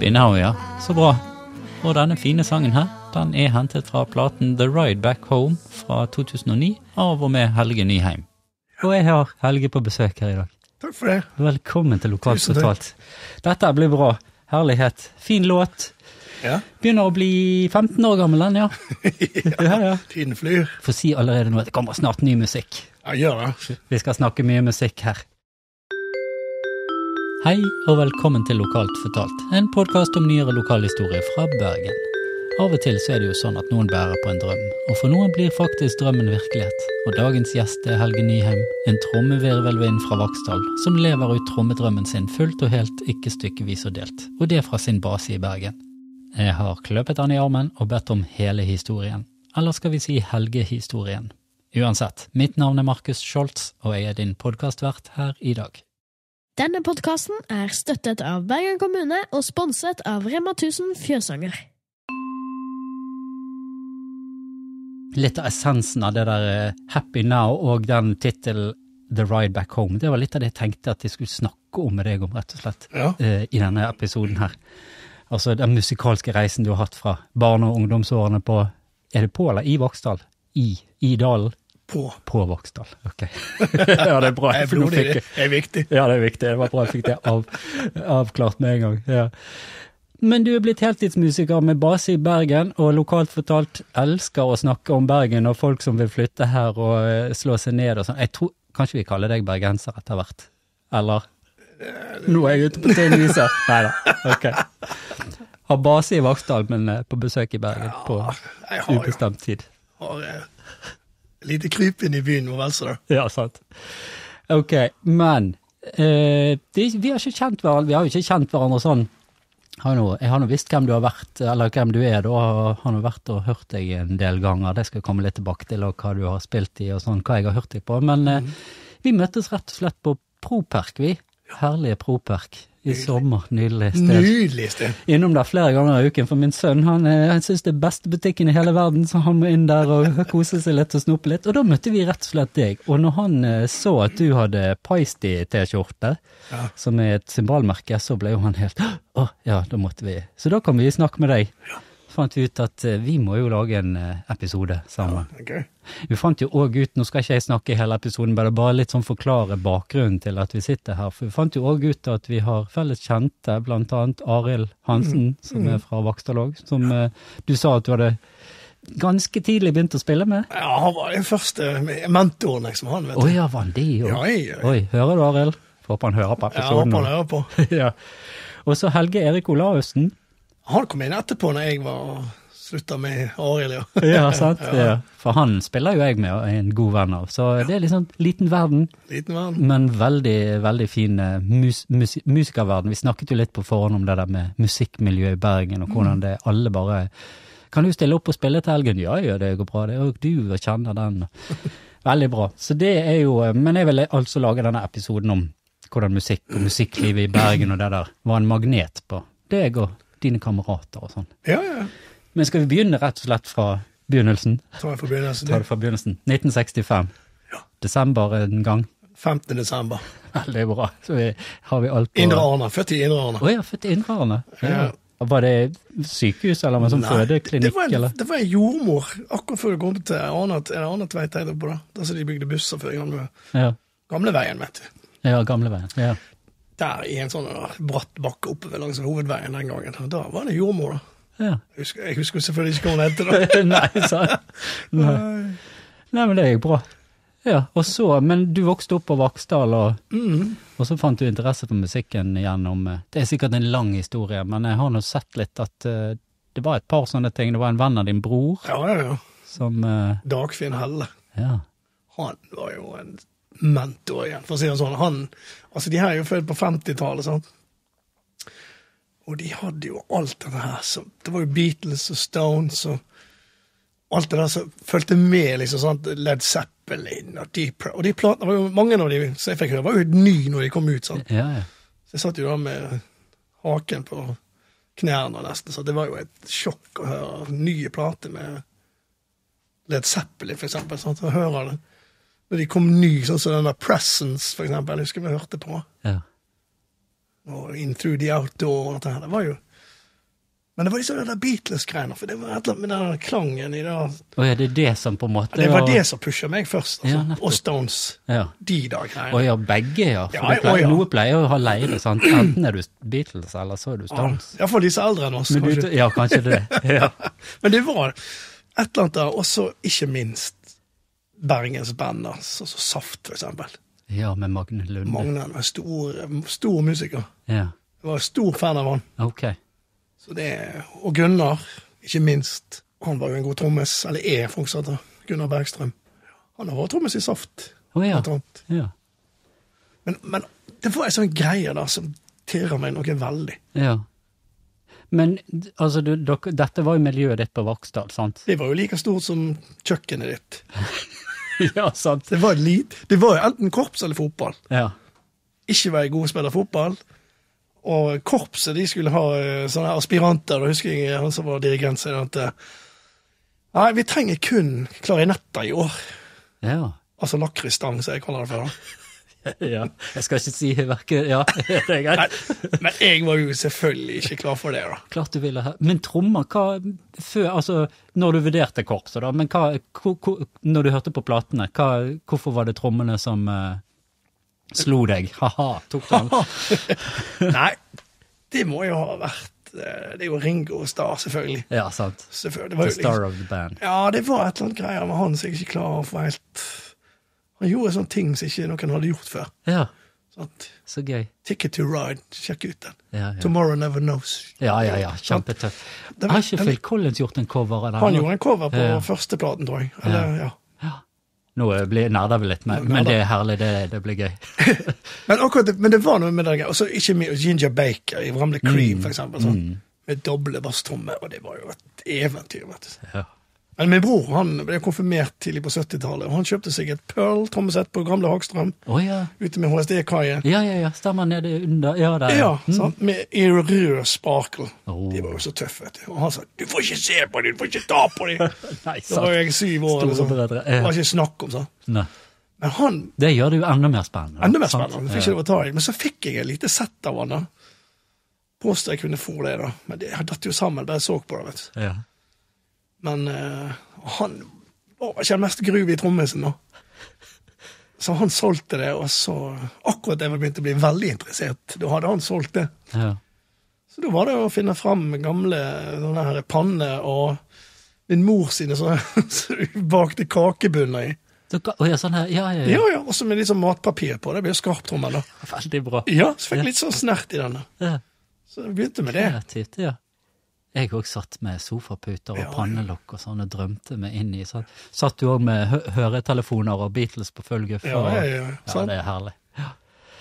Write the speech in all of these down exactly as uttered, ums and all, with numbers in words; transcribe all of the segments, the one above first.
Happy Now, ja. Så bra. Og denne fine sangen her, den er hentet fra platen The Ride Back Home fra to tusen og ni av og med Helge Nyheim. Og jeg har Helge på besøk her i dag. Takk for det. Velkommen til Lokalt Fortalt. Dette blir bra. Herlighet. Fin låt. Ja. Begynner å bli femten år gammel den, ja. ja, ja, ja. Tiden flyr. For si allerede nå at det kommer snart ny musikk. Ja, gjør det. Vi skal snakke mye musikk her. Hei og velkommen til Lokalt Fortalt, en podcast om nyere lokalhistorie fra Bergen. Av og til så er det jo sånn at noen bærer på en drøm, og for noen blir faktisk drømmen virkelighet. Og dagens gjest er Helge Nyheim, en trommevirvelvind fra Vaksdal, som lever ut trommedrømmen sin fullt og helt, ikke stykkevis og delt, og det fra sin base i Bergen. Jeg har kløpet han i armen og bedt om hele historien, eller skal vi si Helge-historien. Uansett, mitt navn er Markus Scholz, og jeg er din podcastvert her i dag. Denne podcasten er støttet av Bergen kommune og sponset av Rema tusen Fjøsanger. Litt av essensen av det der Happy Now og den titel The Ride Back Home, det var litt av det jeg tenkte at jeg skulle snakke om med deg om, rett og slett, ja. uh, i denne episoden her. Altså den musikalske reisen du har hatt fra barne- og ungdomsårene på, er det på eller i Vaksdal? I, i dalen? På. På Vaksdal, ok. ja, det er bra. Jeg er blodig, det er viktig. Ja, det er viktig. Det var bra jeg fikk det av, avklart med en gang. Ja. Men du er blitt heltidsmusiker med base i Bergen, og Lokalt Fortalt elsker å snakke om Bergen og folk som vil flytte her og slå seg ned og sånn. Jeg tror, kanskje vi kaller deg bergenser etter hvert? Eller? Nå er jeg ute på tøynviser. Neida, ok. Har base i Vaksdal, men på besøk i Bergen på ubestemt tid. Har jeg lite kryp inn i byen, hvor vel så da? Ja, sant. Ok, men eh, de, vi har ikke kjent hverandre, vi har jo ikke kjent hverandre sånn. Har nå, jeg har nå visst hvem du har vært, eller hvem du er da, og har nå vært og hørt deg en del ganger. Det skal komme litt tilbake til, og hva du har spilt i og sånn, hva jeg har hørt deg på. Men eh, mm. vi møttes rett og slett på Properk, vi. Herlige Properk. I nydelig. Sommer, nydelig sted. Nydelig sted. Innom der flere ganger i uken, for min sønn, han, han synes det er beste butikken i hele verden, så han må inn der og kose seg litt og snoppe litt. Og da møtte vi rett og slett deg. Og når han så at du hadde Paiste-t-skjorte, ja. som er et symbolmerke, så ble jo han helt, åh, oh, ja, da måtte vi. Så da kom vi snakke med deg. Ja. Fant vi ut at vi må jo lage en episode sammen. Ja, okay. Vi fant jo også ut, nå skal ikke jeg snakke i hele episoden, bare bare litt sånn forklare bakgrunnen til at vi sitter her, for vi fant jo også ut at vi har felles kjente, blant annet Arild Hansen, mm. som er fra Vaksdal også, som ja. Du sa at du hadde ganske tidlig begynt å spille med. Ja, han var den første mentoren, liksom, han, vet du. Åja, oh, var han det jo? Ja, jeg, jeg. Oi, hører du Arild? Håper han hører på episoden. Ja, håper han hører på. ja. Og så Helge Erik Olaussen. Han kom inn etterpå når jeg var sluttet med Arild, ja. ja, sant. Ja. Ja. For han spiller jo jeg med en god venn av, så ja. Det er liksom liten verden. Liten verden. Men veldig, veldig fin mus, mus, musikerverden. Vi snakket jo litt på forhånd om det der med musikkmiljø i Bergen, og hvordan det alle bare, kan du stille opp og spille til helgen? Ja, ja, det går bra, det er jo du og kjenner den. Veldig bra. Så det er jo, men jeg vil altså lage denne episoden om hvordan musikk og musikklivet i Bergen og det der var en magnet på deg og dine kamerater og sånn. Ja, ja. Men skal vi begynne rett og slett fra begynnelsen? Ta det fra begynnelsen. Ta det fra begynnelsen. nitten sekstifem. Ja. Desember en gang. femte desember. Veldig bra. Så vi, har vi alt på... Indre Arne, født i Indre Arne. Åja, født i Indre Arne. Ja. Ja. Var det sykehus eller med sånn fødeklinikk? Det var, en, eller? det var en jordmor, akkurat før du kom til Arne, en annen vei til på det. Der så de bygde busser før gamle, ja. gamle veien, vet du. Ja, gamle veien, ja. Der i en sånn bratt bakke oppe ved langs hovedveien den gangen. Da var det jordmor da. Ja. Jeg, husker, jeg husker selvfølgelig ikke hva hun hette da. Nei, sant. Nei. Nei, men det er jo bra. Ja, og så, men du vokste opp på Vaksdal, og, mm. og så fant du interesse for musikken gjennom, det er sikkert en lang historie, men jeg har nå sett litt at uh, det var et par sånne ting, det var en venn av din bror. Ja, ja, ja. Som... Uh, Dagfinn Helle. Ja. Han var jo en mentor igjen, for å si det sånn. Han, altså de her er jo født på femtitallet, sant? Og de hadde jo alt det her, så, det var jo Beatles og Stones og alt det der som følte med, liksom, sant? Led Zeppelin og Deep Purple. Og de platene var jo, mange av de, så jeg fikk høre, var jo ny når de kom ut, sant? Ja, ja. Så jeg satt jo da med haken på knærne nesten, så det var jo et sjokk å høre nye plater med Led Zeppelin, for eksempel, sant? Å høre det. Når de kom ny, sånn som den der Presence, for eksempel, jeg husker vi hørte på. Ja. Og In Through the Outdoor, og dette her. Det var jo, Men det var liksom det der Beatles-greiene, for det var et eller annet med den klangen i det. Og er det det som på en måte... Det var det som pushet meg først, altså. Ja, og Stones, ja. de da greiene. Og ja, begge, ja. For ja, pleier, ja. noe pleier å ha leire, sant? Enten er du Beatles, eller så er du Stones. Ja, for disse eldre enn oss, Men kanskje. Du, ja, kanskje det. Ja. Men det var et eller annet der, også ikke minst Bergens band, altså Saft, for eksempel. Ja, med Magne Lunde. Magne var stor, stor musiker. Ja. Jeg var stor fan av han. Ok. Så det, og Gunnar, ikke minst, han var jo en god trommes, eller er fortsatt, Gunnar Bergstrøm. Han har vært trommes i Saft. Å ja. Ja. Men, men det var en sånn greie da, som tirret meg noe veldig. Ja. Men, altså, du, dere, dette var jo miljøet ditt på Vaksdal, sant? Det var jo like stort som kjøkkenet ditt. Ja, sant. Det var, lit, det var jo enten korps eller fotball. Ja. Ikke var jeg god spiller fotball, og korpset, de skulle ha sånne aspiranter, da husker jeg han som var dirigent, sier at nei, vi trenger kun klarinetter i år. Ja. Altså lakrisstang, som jeg kaller det for da. Ja, jeg skal ikke si hverken, ja, det er greit. Nei, men jeg var jo selvfølgelig ikke klar for det da. Klart du ville ha, men trommer, hva, før, altså, når du vurderte korpset da, men hva, hvor, hvor, når du hørte på platene, hva, hvorfor var det trommene som uh, slo deg? Haha, tok du den? Nei, det må jo ha vært, det er jo Ringo Starr, selvfølgelig. Ja, sant. Selvfølgelig. Det var The jo star liksom, of the band. ja, det var et eller annet greier med han som jeg ikke klarer å få helt... Han gjorde sånne ting som ikke noen hadde gjort før. Ja, Sånn at, så gøy. Ticket to Ride, sjekk ut den. Ja, ja. Tomorrow Never Knows. Ja, ja, ja, kjempetøff. Den- Har ikke den- Phil Collins gjort en cover av den? Han gjorde en cover på Ja. første platen, tror jeg. Eller, ja. Ja. Nå blir nerder vi litt, men, Nerder. men det er herlig, det, det blir gøy. Men, akkurat, det- men det var noe med det, og så ikke med Ginger Baker i Ramle Cream, for eksempel, sånn, med doble basstrommer, og det var jo et eventyr, vet du. Ja. Men min bror, han ble konfirmert tidlig på syttitallet, og han kjøpte seg et Pearl-trommesett på gamle Hagstrøm, Å ja. ute med H S D-kajen. Ja, ja, ja, stemmer nede under, ja, der. Ja, sant? Med i rød sparkle. Oh. De var jo så tøffe, vet du. Og han sa, du får ikke se på dem, du får ikke ta på dem. Nei, Da var jeg syv år, eller sånn. Storebrødre, Det ja. var ikke snakk om, sånn. Nei. Men han, Det gjør det jo enda mer spennende. enda mer sant? spennende, fikk ikke lov å ta i. Men så fikk jeg et lite sett av han da. Påstod jeg kunne få det da. Men det hadde datt jo sammen, bare så på det, vet du. Ja. Men uh, han var ikke den mest gruvige trommisen da. Så han solgte det, og så akkurat jeg begynte å bli veldig interessert. Da hadde han solgt det. Ja. Så da var det å finne fram gamle sånne her panne og min mor sine så, så bakte kakebunner i. Så, å, ja, sånn her, ja, ja, ja. Ja, ja, også med litt sånn matpapir på. Det ble jo skarptrommel da. Veldig bra. Ja, så fikk jeg litt sånn snert i denne. Ja. Så jeg begynte med det. Kreativt, ja. Jeg også satt med sofaputer og Ja, ja. pannelokk og sånn, og drømte meg inn i sånn. Satt du også med hø høretelefoner og Beatles på følge for, Ja, ja, ja. ja, Sant? det er herlig. Ja.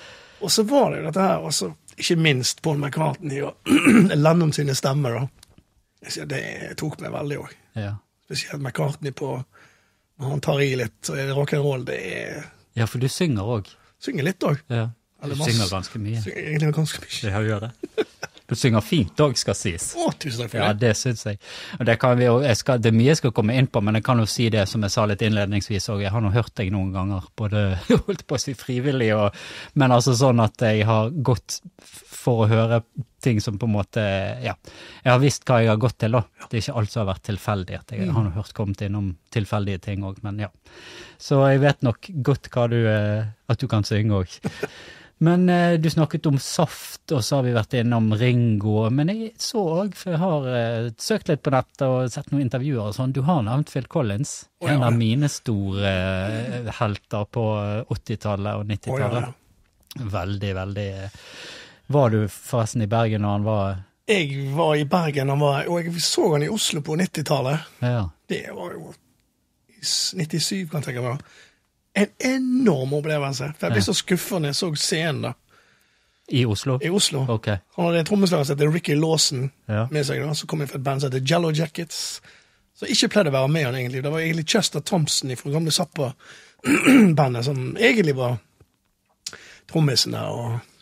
Og så var det jo dette her, også, ikke minst Paul McCartney og Lennon sine stemmer da. Jeg sier, det tok meg veldig også. Ja. Spesielt McCartney på, når han tar i litt, så er det rock'n'roll, det er, Ja, for du synger også. synger litt også. Ja. Du Eller masse. synger ganske mye. Synger egentlig ganske mye. Ja, gjør det. Du synger fint også, skal sies. Å, tusen takk for Ja, det. det synes jeg. Og det, kan vi jo, jeg skal, det er mye jeg skal komme inn på, men jeg kan jo si det som jeg sa litt innledningsvis, og jeg har nå hørt deg noen ganger, både jeg holdt på å si frivillig, og, men altså sånn at jeg har gått for å høre ting som på en måte, ja, jeg har visst hva jeg har gått til da. Det er ikke alt som har vært tilfeldig, at jeg har nå hørt kommet innom tilfeldige ting også, men ja. Så jeg vet nok godt hva du, at du kan synge også. Men eh, du snakket om Saft, og så har vi vært innom Ringo, men jeg så også, for jeg har eh, søkt litt på nettet og sett noen intervjuer og sånn, du har nevnt Phil Collins, Å, ja. en av mine store eh, helter på åttitallet og nittitallet. Å, ja, Veldig, veldig. eh, Var du forresten i Bergen når han var... Jeg var i Bergen, han var, og jeg så han i Oslo på nittitallet. Ja, Det var jo i nittisju, kan jeg tenke meg. En enorm opplevelse. For jeg ble Ja. så skuffet når jeg så scenen da, i Oslo? i Oslo. Ok, Han hadde en trommeslager som heter Ricky Lawson ja. med seg da, så kom jeg fra et band som heter Jello Jackets. Så ikke pleide å være med han egentlig. Det var egentlig Chester Thompson fra gamle Zappa-bandet som egentlig var trommisen der.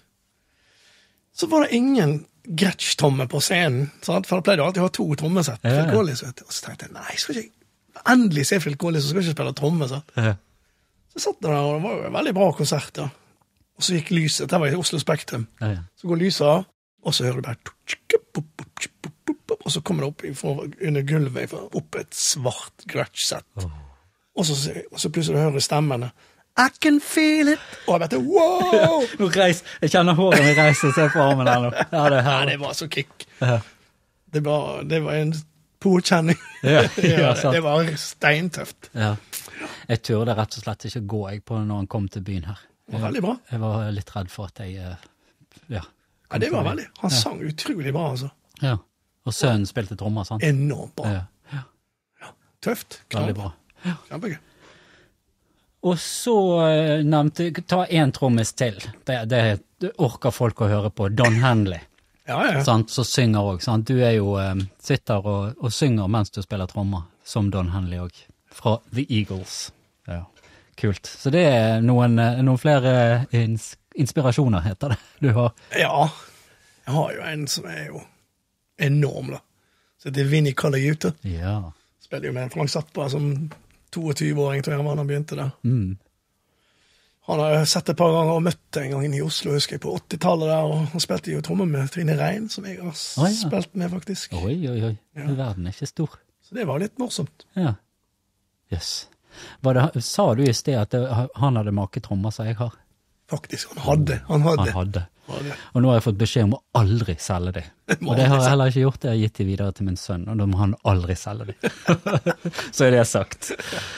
Og så var det ingen Gretsch-tromme på scenen, sant? For da pleide jeg alltid å ha to trommesett. Ja, ja. Phil Collins, vet du. Og så tenkte jeg, nei, skal ikke endelig se Phil Collins, så skal jeg ikke spille tromme, sant? Ja. Så satt jeg der, og det var jo en veldig bra konsert, da. Og så gikk lyset, det var i Oslo Spektrum. Ja, ja. Så går lyset av, og så hører du bare... og så kommer det opp fra, under gulvet, opp et svart grudge-sett. Oh. Og, så, og så plutselig hører stemmene, I can feel it! Og jeg vet det, wow! Nå reis, jeg kjenner håret min reise, se på armen her nå. Ja, det, her. Ja, det var så kick. Ja. Det, var, det var en påkjenning. Ja, ja, det, det var steintøft. Ja. Jeg turde rett og slett ikke gå jeg på når han kom til byen her. Det var veldig bra. Jeg var litt redd for at jeg, ja. Ja, det var veldig. Han ja. sang utrolig bra, altså. Ja, og sønnen spilte trommer, sant? Enormt bra. Ja. Ja. Ja. Tøft. Veldig bra. Ja. Kjempegøy. Og så uh, nevnte, ta en trommis til. Det, det, det orker folk å høre på. Don Henley. Ja, ja. Sant? Så synger også, sant? Du er jo, um, sitter og, og synger mens du spiller trommer, som Don Henley også, fra The Eagles. Ja, kult. Så det er noen, noen flere ins inspirasjoner, heter det, du har. Ja, jeg har jo en som er jo enorm, da. Så det er Vinnie Colaiuta. Ja. Spiller jo med en Frank Zappa som tjueto-åring, tror jeg han begynte der. Mm. Han har sett et par ganger og møtt en gang inn i Oslo, husker jeg, på åttitallet der, og han spilte jo trommer med Trine Rein, som jeg har oh, ja. spilt med, faktisk. Oi, oi, oi. Ja. Verden er ikke stor. Så det var litt morsomt. Ja. Yes. Var det, sa du i sted at det, han hadde make trommer, som jeg har? Faktisk, han hadde. Han hadde. Han hadde. hadde. Og nå har jeg fått beskjed om å aldri selge det. Og det har jeg heller ikke gjort, det har jeg gitt det videre til min sønn, og da må han aldri selge det. Så er det sagt.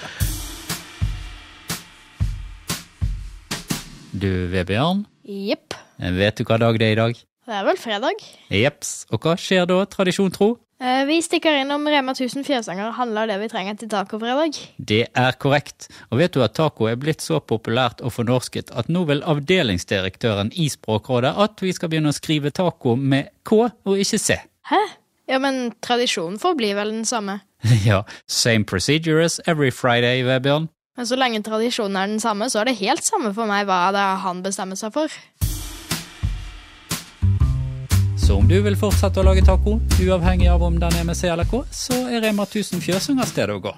Du, Vebjørn? Jepp. Vet du hva dag det er i dag? Det er vel fredag. Jepps. Og hva skjer da, tradisjon tro? Eh, vi stikker innom Rema tusen fjøsanger og handler det vi trenger til tacofredag. Det er korrekt. Og vet du at taco er blitt så populært og fornorsket at nå vil avdelingsdirektøren i Språkrådet at vi skal begynne å skrive taco med K og ikke C. Hæ? Ja, men tradisjonen forblir vel den samme. Ja, same procedure as every Friday, Vebjørn. Men så lenge tradisjonen er den samme, så er det helt samme for meg hva det er han bestemmer seg for. Så om du vil fortsette å lage taco, uavhengig av om den er med C eller K, så er Rema tusen fjøsanger stedet å gå.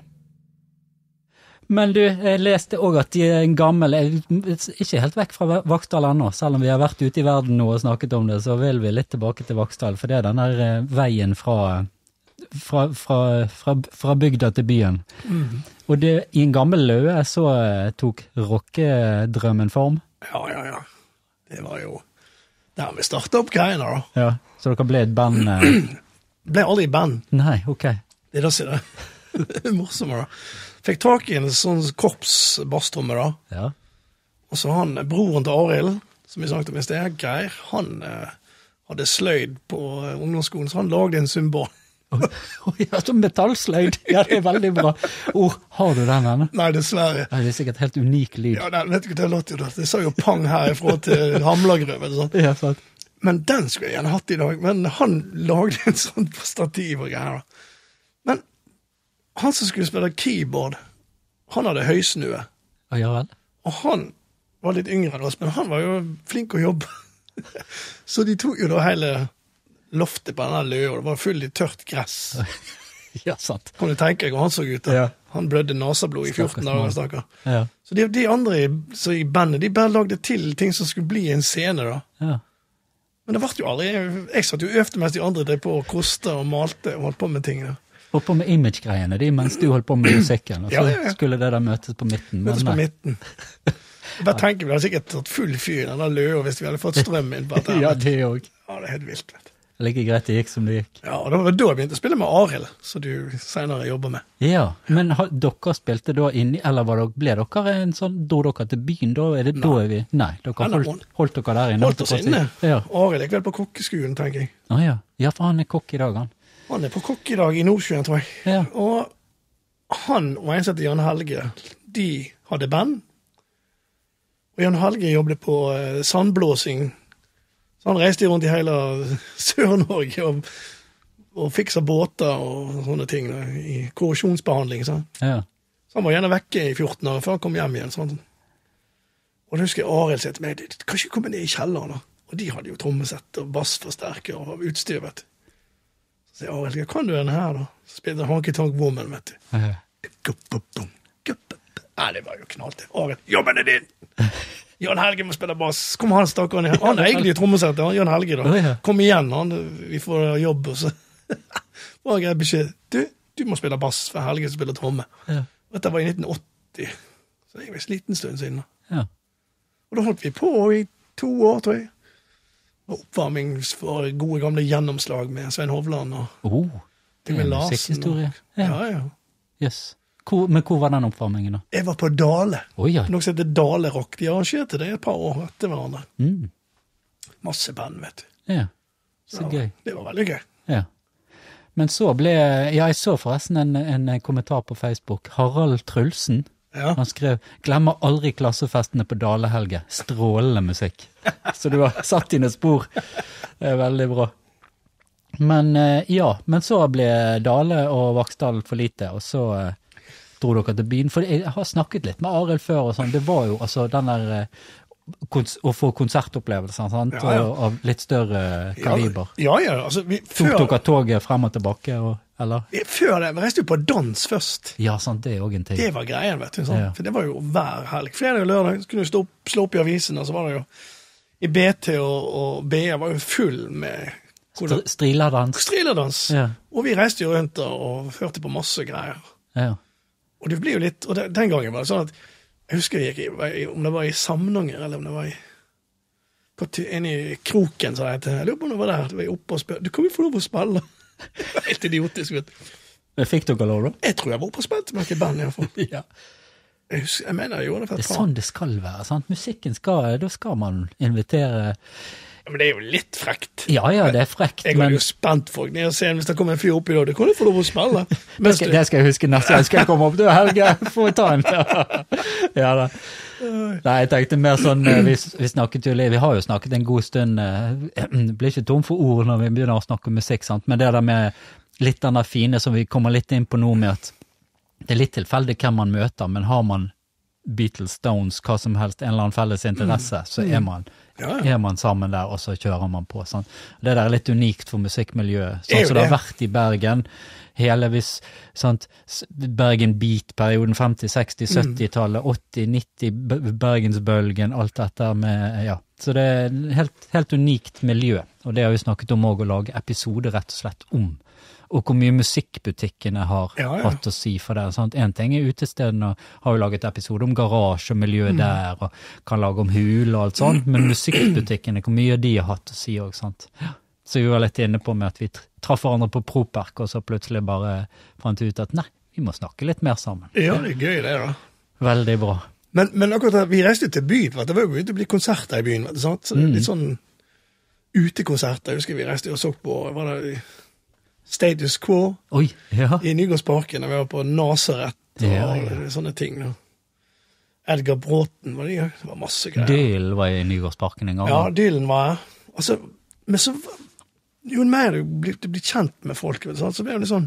Men du, jeg leste også at de er en gammel, ikke helt vekk fra Vaksdal ennå, selv om vi har vært ute i verden nå og snakket om det, så vil vi litt tilbake til Vaksdal, for det er den der veien fra, fra, fra, fra, fra bygda til byen. Mm. Og det, i en gammel løe så tok rockedrømmen form. Ja, ja, ja. Det var jo der vi startet opp greiene da. Ja, så dere ble et band? Eh... ble aldri band. Nei, ok. Det er da sier det. Det er morsommere da. Fikk tak i en sånn korpsbasstromme da. Ja. Og så han, broren til Arild, som vi snakket om i sted, Geir, han eh, hadde sløyd på eh, ungdomsskolen, så han lagde en symbol. Oh, ja, som metallsløyd. Ja, det er veldig bra. Oh, har du den denne? Nei, dessverre. Ja, det er sikkert helt unik lyd. Ja, den, vet du hva det låter jo da? Det sa jo pang herifra til Hamlagrøv eller sånt. Ja, sant. Men den skulle jeg gjerne hatt i dag. Men han lagde en sånn stativ og greier da. Men han som skulle spille keyboard, han hadde høysnue. Ja, vel. Og han var litt yngre enn oss, men han var jo flink å jobbe. Så de tok jo da hele loftet på denne løa, og det var full i tørt gress. Ja, sant. Kan du tenke deg hva han så ut da? Ja. Han blødde nasablod i fjorten dager, stakker. Ja. Så de, de andre så i bandet, de bare lagde til ting som skulle bli en scene da. Ja. Men det var jo aldri, jeg satt jo øfte mens de andre drev på og koste og malte og holdt på med ting da. Og på med image-greiene, de mens du holdt på med musikken, og så ja, ja, ja. Skulle det da møtes på midten. Møtes på midten. Bare tenker vi hadde sikkert tatt full fyr i denne løa hvis vi hadde fått strøm inn på dette. Ja, det også. Ja, det er helt vilt, vet du. Like greit det gikk som det gikk. Ja, og det var da jeg begynte å spille med Arild, så du senere jobber med. Ja, men har, dere spilte da inni, eller var dere, ble dere en sånn, dro dere til byen da, er det Nei. Da er vi? Nei, dere holdt, holdt dere der inne? Holdt oss inne. Ja. Arild gikk vel på kokkeskolen, tenker jeg. Ah, ja. Ja, for han er kokk i dag, han. Han er på kokk i dag i Nordsjøen, tror jeg. Ja. Og han og en som heter Jan Helge, de hadde band. Og Jan Helge jobbet på uh, sandblåsing. Så han reiste rundt i hele Sør-Norge og, og fiksa båter og sånne ting da, i korrosjonsbehandling. Så. Ja. så han var gjerne vekke i fjorten år før han kom hjem igjen. Sånn. Og da husker jeg Arild sier til meg, du kan ikke komme ned i kjelleren da. Og de hadde jo trommesett og bassforsterker og utstyr, vet du. Så sier Arild, kan du denne her da? Så spilte Honky Tonk Woman, vet du. Ja. Nei, det var jo knalt. Arild, jobben er din! Jan Helge må spille bass. Kom han stakker han igjen. Han er egentlig trommesetter, Jan Helge da. Kom igjen, han. Vi får jobb, og så. var greit beskjed. Du, du må spille bass, for Helge spiller tromme. Ja. Dette var i nitten åtti, så det er jo en liten stund siden. Ja. Og da holdt vi på i to år, tror jeg. Og oppvarming for gode gamle gjennomslag med Svein Hovland og Oh, det er en Larsen. musikkhistorie. Og, ja, ja. Yes. Hvor, men hvor var den oppvarmingen da? Jeg var på Dale. Oi, ja. Noe som heter Dale Rock. De arrangerte det et par år etter hverandre. Mm. Masse band, vet du. Ja, så Ja, gøy. Det var veldig gøy. Ja. Men så ble, ja, jeg så forresten en, en kommentar på Facebook. Harald Trulsen, Ja. han skrev, glemmer aldri klassefestene på Dale-helge. Strålende musikk. Så du har satt dine spor. Det er veldig bra. Men eh, ja, men så ble Dale og Vaksdal for lite, og så eh, dro dere til byen. For jeg har snakket litt med Arild før, og sånn. Det var jo altså den der eh, kons å få konsertopplevelser, sant? Ja, ja. Og, av litt større kaliber. Ja, ja, altså, vi, Tok før, dere toget frem og tilbake, og, eller? vi- før det, vi reiste jo på dans først. Ja, sant, det er også en ting. Det var greien, vet du. Sånn. Ja. For det var jo hver helg. Fredag og lørdag så kunne du stå opp, slå opp i avisen, og så var det jo i B T og, og B A var jo full med Str Striladans. striledans. Ja, Og vi reiste jo rundt og, og hørte på masse greier. ja. Og det blir jo litt, og det, den gangen var det sånn at, jeg husker jeg gikk i, om det var i Samnanger, eller om det var i, på, ty- en i Kroken, så det heter. Jeg lurer på om det var der, det var oppe og spør, du kan jo få lov å spille. Det var helt idiotisk, vet du. Men fikk dere lov da? Jeg tror jeg var oppe og spilte med et band i hvert fall. Ja. Jeg, husker, jeg mener jeg gjorde det for Det et er par. sånn det skal være, sant? Musikken skal, da skal man invitere. Ja, men det er jo litt frekt. Ja, ja, det er frekt, Jeg men hadde jo spent folk ned og se hvis det kommer en fyr opp i dag, det kan du få lov å spille. det Mens skal, du, det skal jeg huske neste gang. Skal jeg komme opp til Helge? Få ta en. Ja da. Nei, jeg tenkte mer sånn, eh, vi, vi snakket jo litt, vi har jo snakket en god stund, eh, blir ikke tom for ord når vi begynner å snakke om musikk, sant? Men det der med litt den der fine som vi kommer litt inn på nå med at det er litt tilfeldig hvem man møter, men har man Beatles, Stones, hva som helst, en eller annen felles interesse, så er man, Ja, ja. er man sammen der, og så kjører man på. Sant? Det der er litt unikt for musikkmiljøet, Det er sånn jo som det har det. vært i Bergen, hele vis, sant? S- Bergen Beat-perioden, femti, seksti, sytti-tallet, åtti, nitti, B- Bergensbølgen, alt dette med, ja. Så det er et helt, helt unikt miljø, og det har vi snakket om også, å lage episode rett og slett om. Og hvor mye musikkbutikkene har Ja, ja. hatt å si for det. Sant? En ting er utestedene, og har jo laget episode om garasje og miljøet der, og kan lage om hul og alt sånt, men musikkbutikkene, hvor mye de har hatt å si også, sant? Ja. Så vi var litt inne på med at vi tr- traff hverandre på Properk, og så plutselig bare fant ut at nei, vi må snakke litt mer sammen. Ja, det er gøy det da. Veldig bra. Men, men akkurat da, vi reiste jo til byen, vet du. Det var jo begynt å bli konserter i byen, vet du, sant? Så det er litt sånn utekonserter, jeg husker vi reiste og så på, var det Status Quo Oi, ja. i Nygårdsparken, og vi var på Nazaret og Ja, ja. sånne ting. Da. Edgar Bråten var det jo, det var masse greier. Dyl var i Nygårdsparken en gang. Ja, Dylan var her. Altså, men så, jo mer du blir, du blir kjent med folk, vet du, sant? Så blir det litt sånn,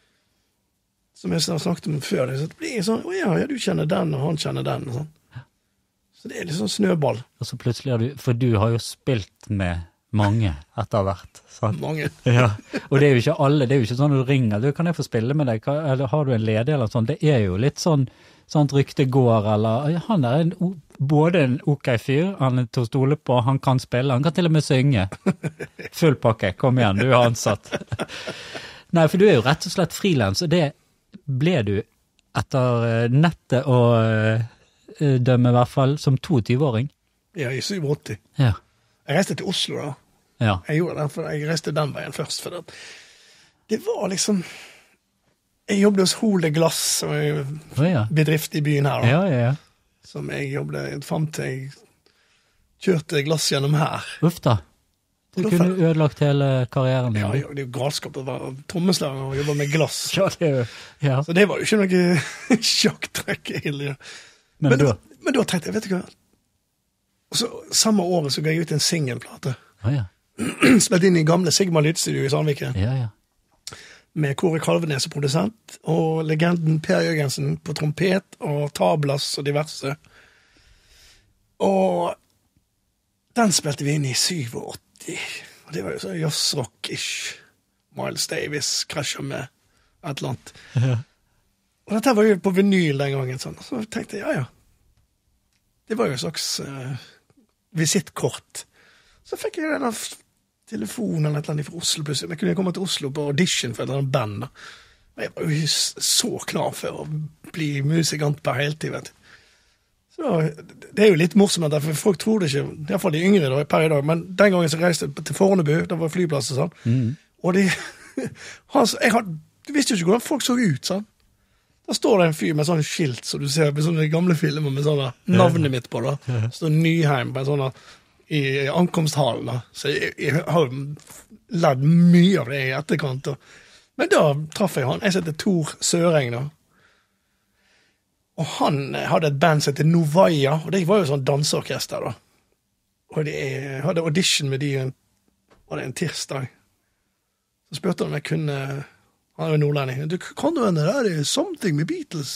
som jeg snakket om før, det, så det blir sånn, å ja, ja, du kjenner den, og han kjenner den, og sånn. Så det er litt sånn snøball, Og så plutselig har du, for du har jo spilt med mange etter hvert, sant? mange. Ja, og det er jo ikke alle, det er jo ikke sånn at du ringer, du kan jeg få spille med deg, Kan- eller har du en ledig eller sånn, det er jo litt sånn, sånn at rykte går, eller ja, han er en, o- både en ok fyr, han er til å stole på, han kan spille, han kan til og med synge. Full pakke, kom igjen, du er ansatt. Nei, for du er jo rett og slett frilans, og det ble du etter eh, nettet og eh, dømme i hvert fall som toogtyve-åring. Ja, i syttiåtte. Ja, Jeg reiste til Oslo da. ja, Jeg gjorde det, for jeg reiste den veien først, for det, det var liksom, jeg jobbet hos Hole Glass, som er en Å, ja. bedrift i byen her da, Ja, ja, ja. som jeg jobbet frem til jeg kjørte glass gjennom her. Uff da. Du Da kunne fa- ødelagt hele karrieren din. Ja, du. ja, det er jo galskap å være trommeslager og jobbe med glass. Ja, det er jo, ja. Så det var jo ikke noe sjakktrekk egentlig. Men, Men, da, da, men da tenkte jeg, vet du hva? Og så, samme året så ga jeg ut en singelplate. å ja, Spilt inn i gamle Sigma Lydstudio i Sandviken. ja, ja. Med Kåre Kalvenes som produsent, og legenden Per Jørgensen på trompet og tablas og diverse. Og den spilte vi inn i syttiåtte. Og det var jo så jazzrock-ish. Miles Davis krasja med et eller annet. Ja. Og dette var jo på vinyl den gangen, sånn. Så tenkte jeg, ja, ja. Det var jo en slags uh, visittkort. Så fikk jeg den telefon eller et eller annet fra Oslo plutselig. Men kunne jeg komme til Oslo på audition for et eller annet band da. Men jeg var jo så klar for å bli musikant på heltid, vet du. Så det er jo litt morsomt, for folk tror det ikke, i hvert fall de yngre da, per i dag, men den gangen så reiste jeg til Fornebu, det var flyplass og sånn, mm. og de, altså, jeg had, du visste jo ikke hvordan folk så ut, sånn. Da står det en fyr med sånn skilt, som du ser på sånne gamle filmer med sånne navnet mitt på da, så står Nyheim på en sånn i ankomsthallen da, så jeg, jeg har lært mye av det i etterkant da. Men da traff jeg han. Jeg heter Tor Søreng da. Og han hadde et band som heter Novaya, og det var jo sånn danseorkester da. Og de hadde audition med de, var det en tirsdag. Så spurte han om jeg kunne, han er jo nordlending, du kan du henne der, det er Something med Beatles.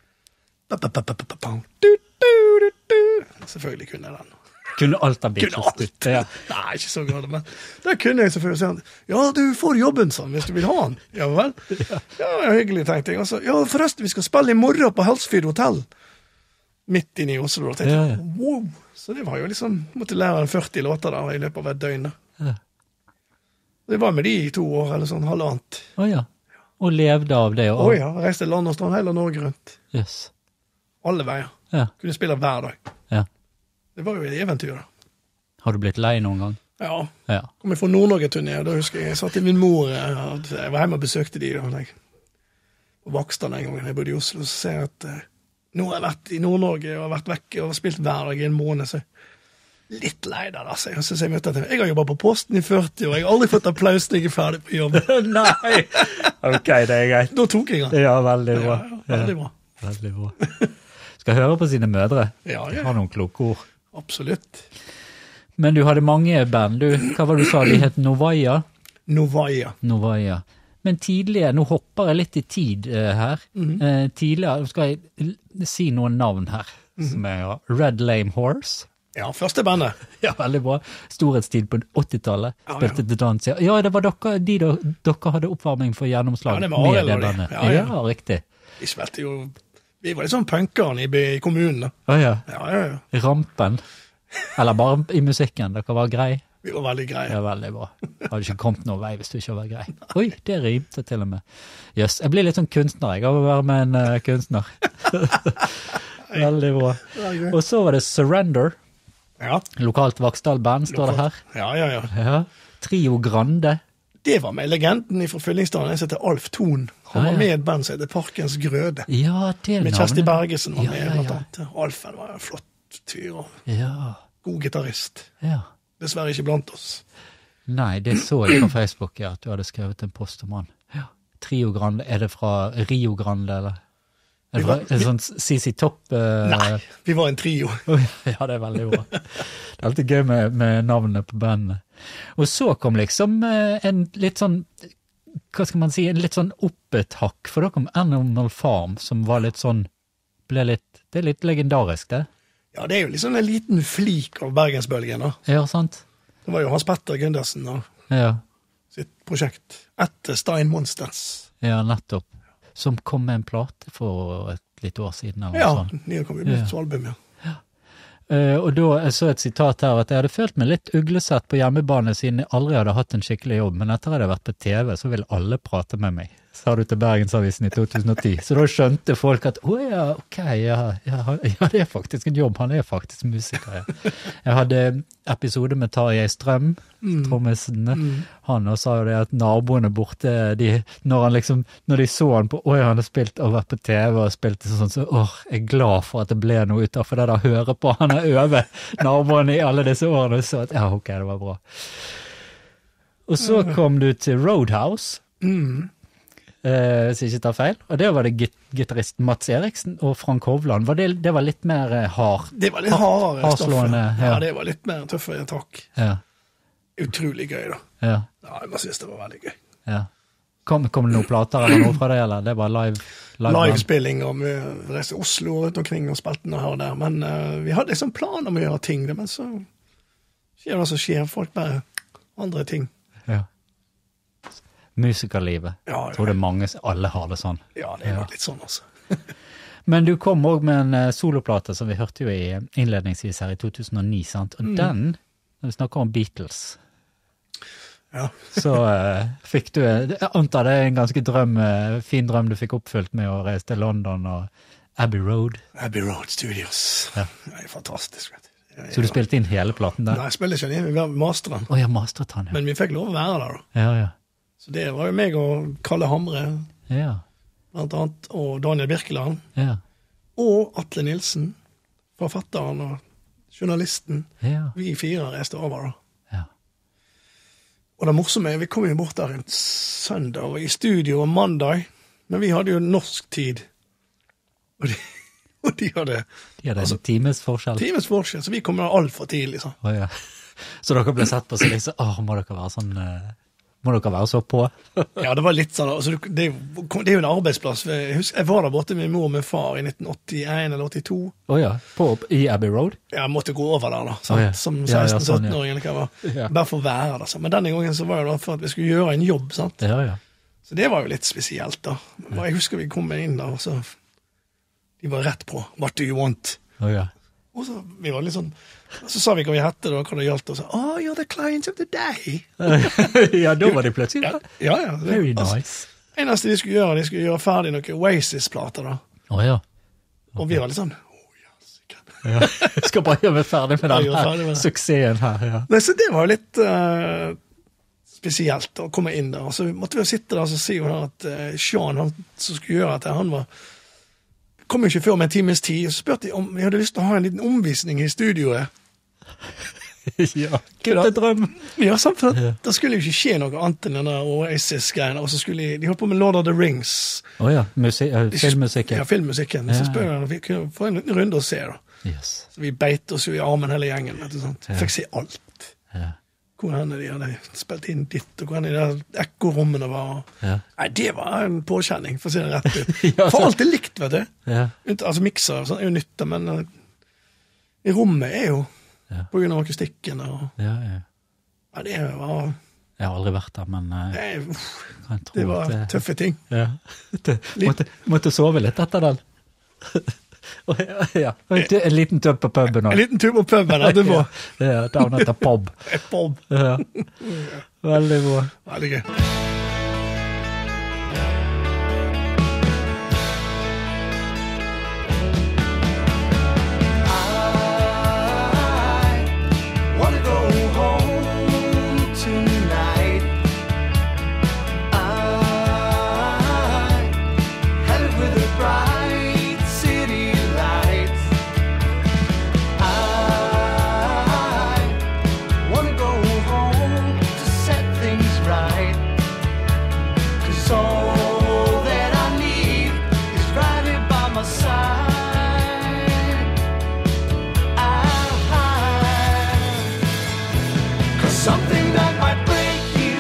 Selvfølgelig kunne jeg den. Kunne alt av Beatles. Kunne alt. Ja. Nei, ikke så galt, men da kunne jeg selvfølgelig si han, ja, du får jobben sånn, hvis du vil ha han. Ja, vel? Ja, ja hyggelig, tenkte jeg. Altså, ja, forresten, vi skal spille i morgen på Helsfyr Hotel. Midt inne i Oslo, da. Tenkte jeg, ja, ja. Wow. Så det var jo liksom, måtte lære en førti låter da, i løpet av et døgn. Ja. Det var med de i to år, eller sånn, halvannet. Åja, oh, og levde av det. Og... Åja, oh, reiste land og strand, hele Norge rundt. Yes. Alle veier. Ja. Kunne spille hver dag. Ja. Det var jo et eventyr da. Har du blitt lei noen gang? Ja. Ja. Kom jeg fra Nord-Norge-turné, da husker jeg, jeg satt i min mor, jeg var hjemme og besøkte de, da, på Vaksdal en gang, jeg bodde i Oslo, så ser jeg at uh, nå har jeg vært i Nord-Norge, og har vært vekke, og spilt hver dag i en måned, så litt lei da, da, så jeg, så jeg møtte til, jeg har jobbet på posten i førti år, jeg har aldri fått applaus når jeg er ferdig på jobb. Nei! Ok, det er greit. Da tok jeg den. Ja, veldig bra. Ja, ja, veldig bra. Ja, veldig bra. Skal høre på sine mødre. Ja, ja. Har noen kloke ord. Absolutt. Men du hadde mange band. Du, hva var det du sa? De het Novaya? Novaya. Novaya. Men tidligere, nå hopper jeg litt i tid uh, her. Mm-hmm. uh, tidligere, skal jeg si noen navn her, mm-hmm. som er Red Lame Horse. Ja, første bandet. Ja, veldig bra. Storhetstid på åttitallet. Ja, spilte ja. til dans. Ja, det var dere, de da, dere hadde oppvarming for gjennomslag. Ja, det var med det de. bandet. Ja, ja. Ja, riktig. Vi spilte jo, vi var litt sånn punkerne i, i kommunen da. Å ja. Ja, ja, ja. Rampen. Eller bare i musikken, dere var grei? Vi var veldig grei. Ja, veldig bra. Hadde ikke kommet noen vei hvis du ikke var grei. Oi, det rimte til og med. Jøss, jeg blir litt sånn kunstner, jeg har å være med en uh, kunstner. Veldig bra. Og så var det Surrender. Ja. Lokalt Vaksdal-band, står det her. Ja, ja, ja. Ja. Trio Grande. Det var med legenden fra Fyllingsdalen, jeg heter Alf Thon. Han Ja, ja. var med i et band som heter Parkens Grøde. Ja, det er Med Kjersti Bergesen var Ja, med, ja, blant ja. annet. Alfen var en flott fyr og Ja, god gitarrist. ja. Dessverre ikke blant oss. Nei, det så jeg på Facebook, ja, at du hadde skrevet en post om han. Ja. Trio Grande, er det fra Rio Grande, eller? Er det, fra, er det sånn C C Topp? Uh... Nei, vi var en trio. Ja, det er veldig bra. Det er alltid gøy med, med navnene på bandene. Og så kom liksom uh, en litt sånn, hva skal man si, en litt sånn oppet hakk, for da kom Animal Farm, som var litt sånn, ble litt, det er litt legendarisk, det. Ja, det er jo liksom en liten flik av Bergensbølgen da. Ja, sant? Det var jo Hans Petter Gundersen og Ja, sitt prosjekt etter Stein Monsters. ja, nettopp. Som kom med en plate for et litt år siden, eller Ja, noe sånt. nye kom jo nytt Ja. album, ja. Uh, og da jeg så et sitat her, at jeg hadde følt meg litt uglesett på hjemmebane siden jeg aldri hadde hatt en skikkelig jobb, men etter at jeg hadde vært på T V, så ville alle prate med meg, sa du til Bergensavisen i to tusen og ti. Så da skjønte folk at, å ja, ok, ja, ja, ja, det er faktisk en jobb, han er faktisk musiker, ja. Jeg hadde episode med Tarjei Strøm, mm. trommisen, mm. han og sa jo det at naboene borte, de, når han liksom, når de så han på, å ja, han har spilt og vært på T V og spilt sånn, så åh, jeg er glad for at det ble noe ut av, for det da hører på han er over naboene i alle disse årene, og så at, ja, ok, det var bra. Og så kom du til Roadhouse, Mm. Eh, hvis jeg ikke tar feil. Og det var det git gitaristen Mats Eriksen og Frank Hovland. Var det, det var litt mer eh, hard? Det var litt hardere hardslående, stoff. ja. Ja, det var litt mer tøffere takk. Ja, Utrolig gøy da. ja, Ja, jeg bare synes det var veldig gøy. ja. Kom, kom det noen plater eller noe fra det, eller? Det var live? live Livespilling, og vi reiste Oslo rundt omkring og spilte noe her og der. Men uh, vi hadde liksom plan om å gjøre ting, men så skjer det som skjer. Folk bare andre ting. Ja. Musikerlivet. Ja, Jeg tror det er mange, alle har det sånn. Ja, det er Ja. nok litt sånn altså. Men du kom også med en uh, soloplate som vi hørte jo i innledningsvis her i to tusen og ni, sant? Og Mm. den, når vi snakker om Beatles, Ja. så uh, fikk du, jeg antar det er en ganske drøm, uh, fin drøm du fikk oppfylt med å reise til London og Abbey Road. Abbey Road Studios. Ja. Det er fantastisk, vet du. Jeg, Så du spilte inn hele platen der? Nei, jeg spilte ikke den inn, vi var masteren. Åja, oh, masteret han, ja. Men vi fikk lov å være der da. Ja, ja. Så det var jo meg og Kalle Hamre, Ja, blant annet, og Daniel Birkeland, ja, og Atle Nilsen, forfatteren og journalisten. ja, Vi fire reiste over da. ja. Og det morsomme er, vi kom jo bort der en søndag, og i studio om mandag, men vi hadde jo norsk tid. Og de, og de hadde De hadde Altså, en times forskjell. times forskjell, så vi kom der alt for tidlig, så. Å, ja. Så dere ble sett på så liksom, åh, må dere være sånn, eh, må dere være så på? Ja, det var litt sånn, altså, det, det er jo en arbeidsplass. Jeg husker, jeg var der borte med min mor og min far i nitten åttien eller åttito. Åja, på, i Abbey Road? Jeg måtte gå over der da, sant? Å, ja. Som Ja, ja, sånn, seksten-sytten-åring, eller hva det var. Ja. Bare for å være der, så. Men denne gangen så var det da for at vi skulle gjøre en jobb, sant? Ja, ja. Så det var jo litt spesielt da. Og jeg husker vi kom inn der, og så de var rett på, what do you want? Åja. Og så vi var litt sånn, så sa vi hva vi hette da, hva det gjaldt, og så, oh, you're the client of the day. Ja, da var det plötsligt. Ja, ja. ja det, Very altså, nice. eneste de skulle gjøre, de skulle gjøre ferdig noen Oasis-plater da. Åja. Og vi var litt sånn, oh, ja, sikkert. Ja. Jeg skal bare gjøre meg ferdig med Ja, den gjør her ferdig med det. suksessen her, ja. Nei, så det var jo litt uh, spesielt å komme inn der. Og så måtte vi jo sitte der, og så sier hun at uh, Sean, han som skulle gjøre dette, han var, kom jo ikke før med en times tid, og så spurte de om vi hadde lyst til å ha en liten omvisning i studioet. Ja, kutt en drøm. Ja, sant, for Ja. det skulle jo ikke skje noe annet enn denne Oasis-greiene, og så skulle de, de holdt på med Lord of the Rings. Åja, musi- eh, filmmusikken. Ja, filmmusikken. Ja. Så spør jeg om vi kunne få en liten runde og se da. Yes. Så vi beit oss jo i armen hele gjengen, vet du, sant. Ja. Fikk se alt. Ja. Hvor henne de hadde spilt inn ditt, og hvor henne de der ekkorommene var. Ja. Nei, det var en påkjenning, for å si det rett ut. Ja, For så- alt er likt, vet du. Ja. Unt- Altså, mikser sånn, er jo nytt, men uh, i rommet er jo, Ja. på grunn av akustikken, og Ja, ja. ja, det var, Jeg har aldri vært der, men eh, det, uff, jeg tror det var at det- tøffe ting. Ja. Det, måtte, måtte sove litt etter den. Og ja, ja. En liten tøbb på puben En også. liten tur på puben etterpå. Ja, down at the pub. Et bob. Ja. Veldig bra. Veldig gøy. Wanna go home tonight. I headed with the bright city lights. I wanna go home to set things right. 'Cause all that I need is right here by my side. Cause something that might break you,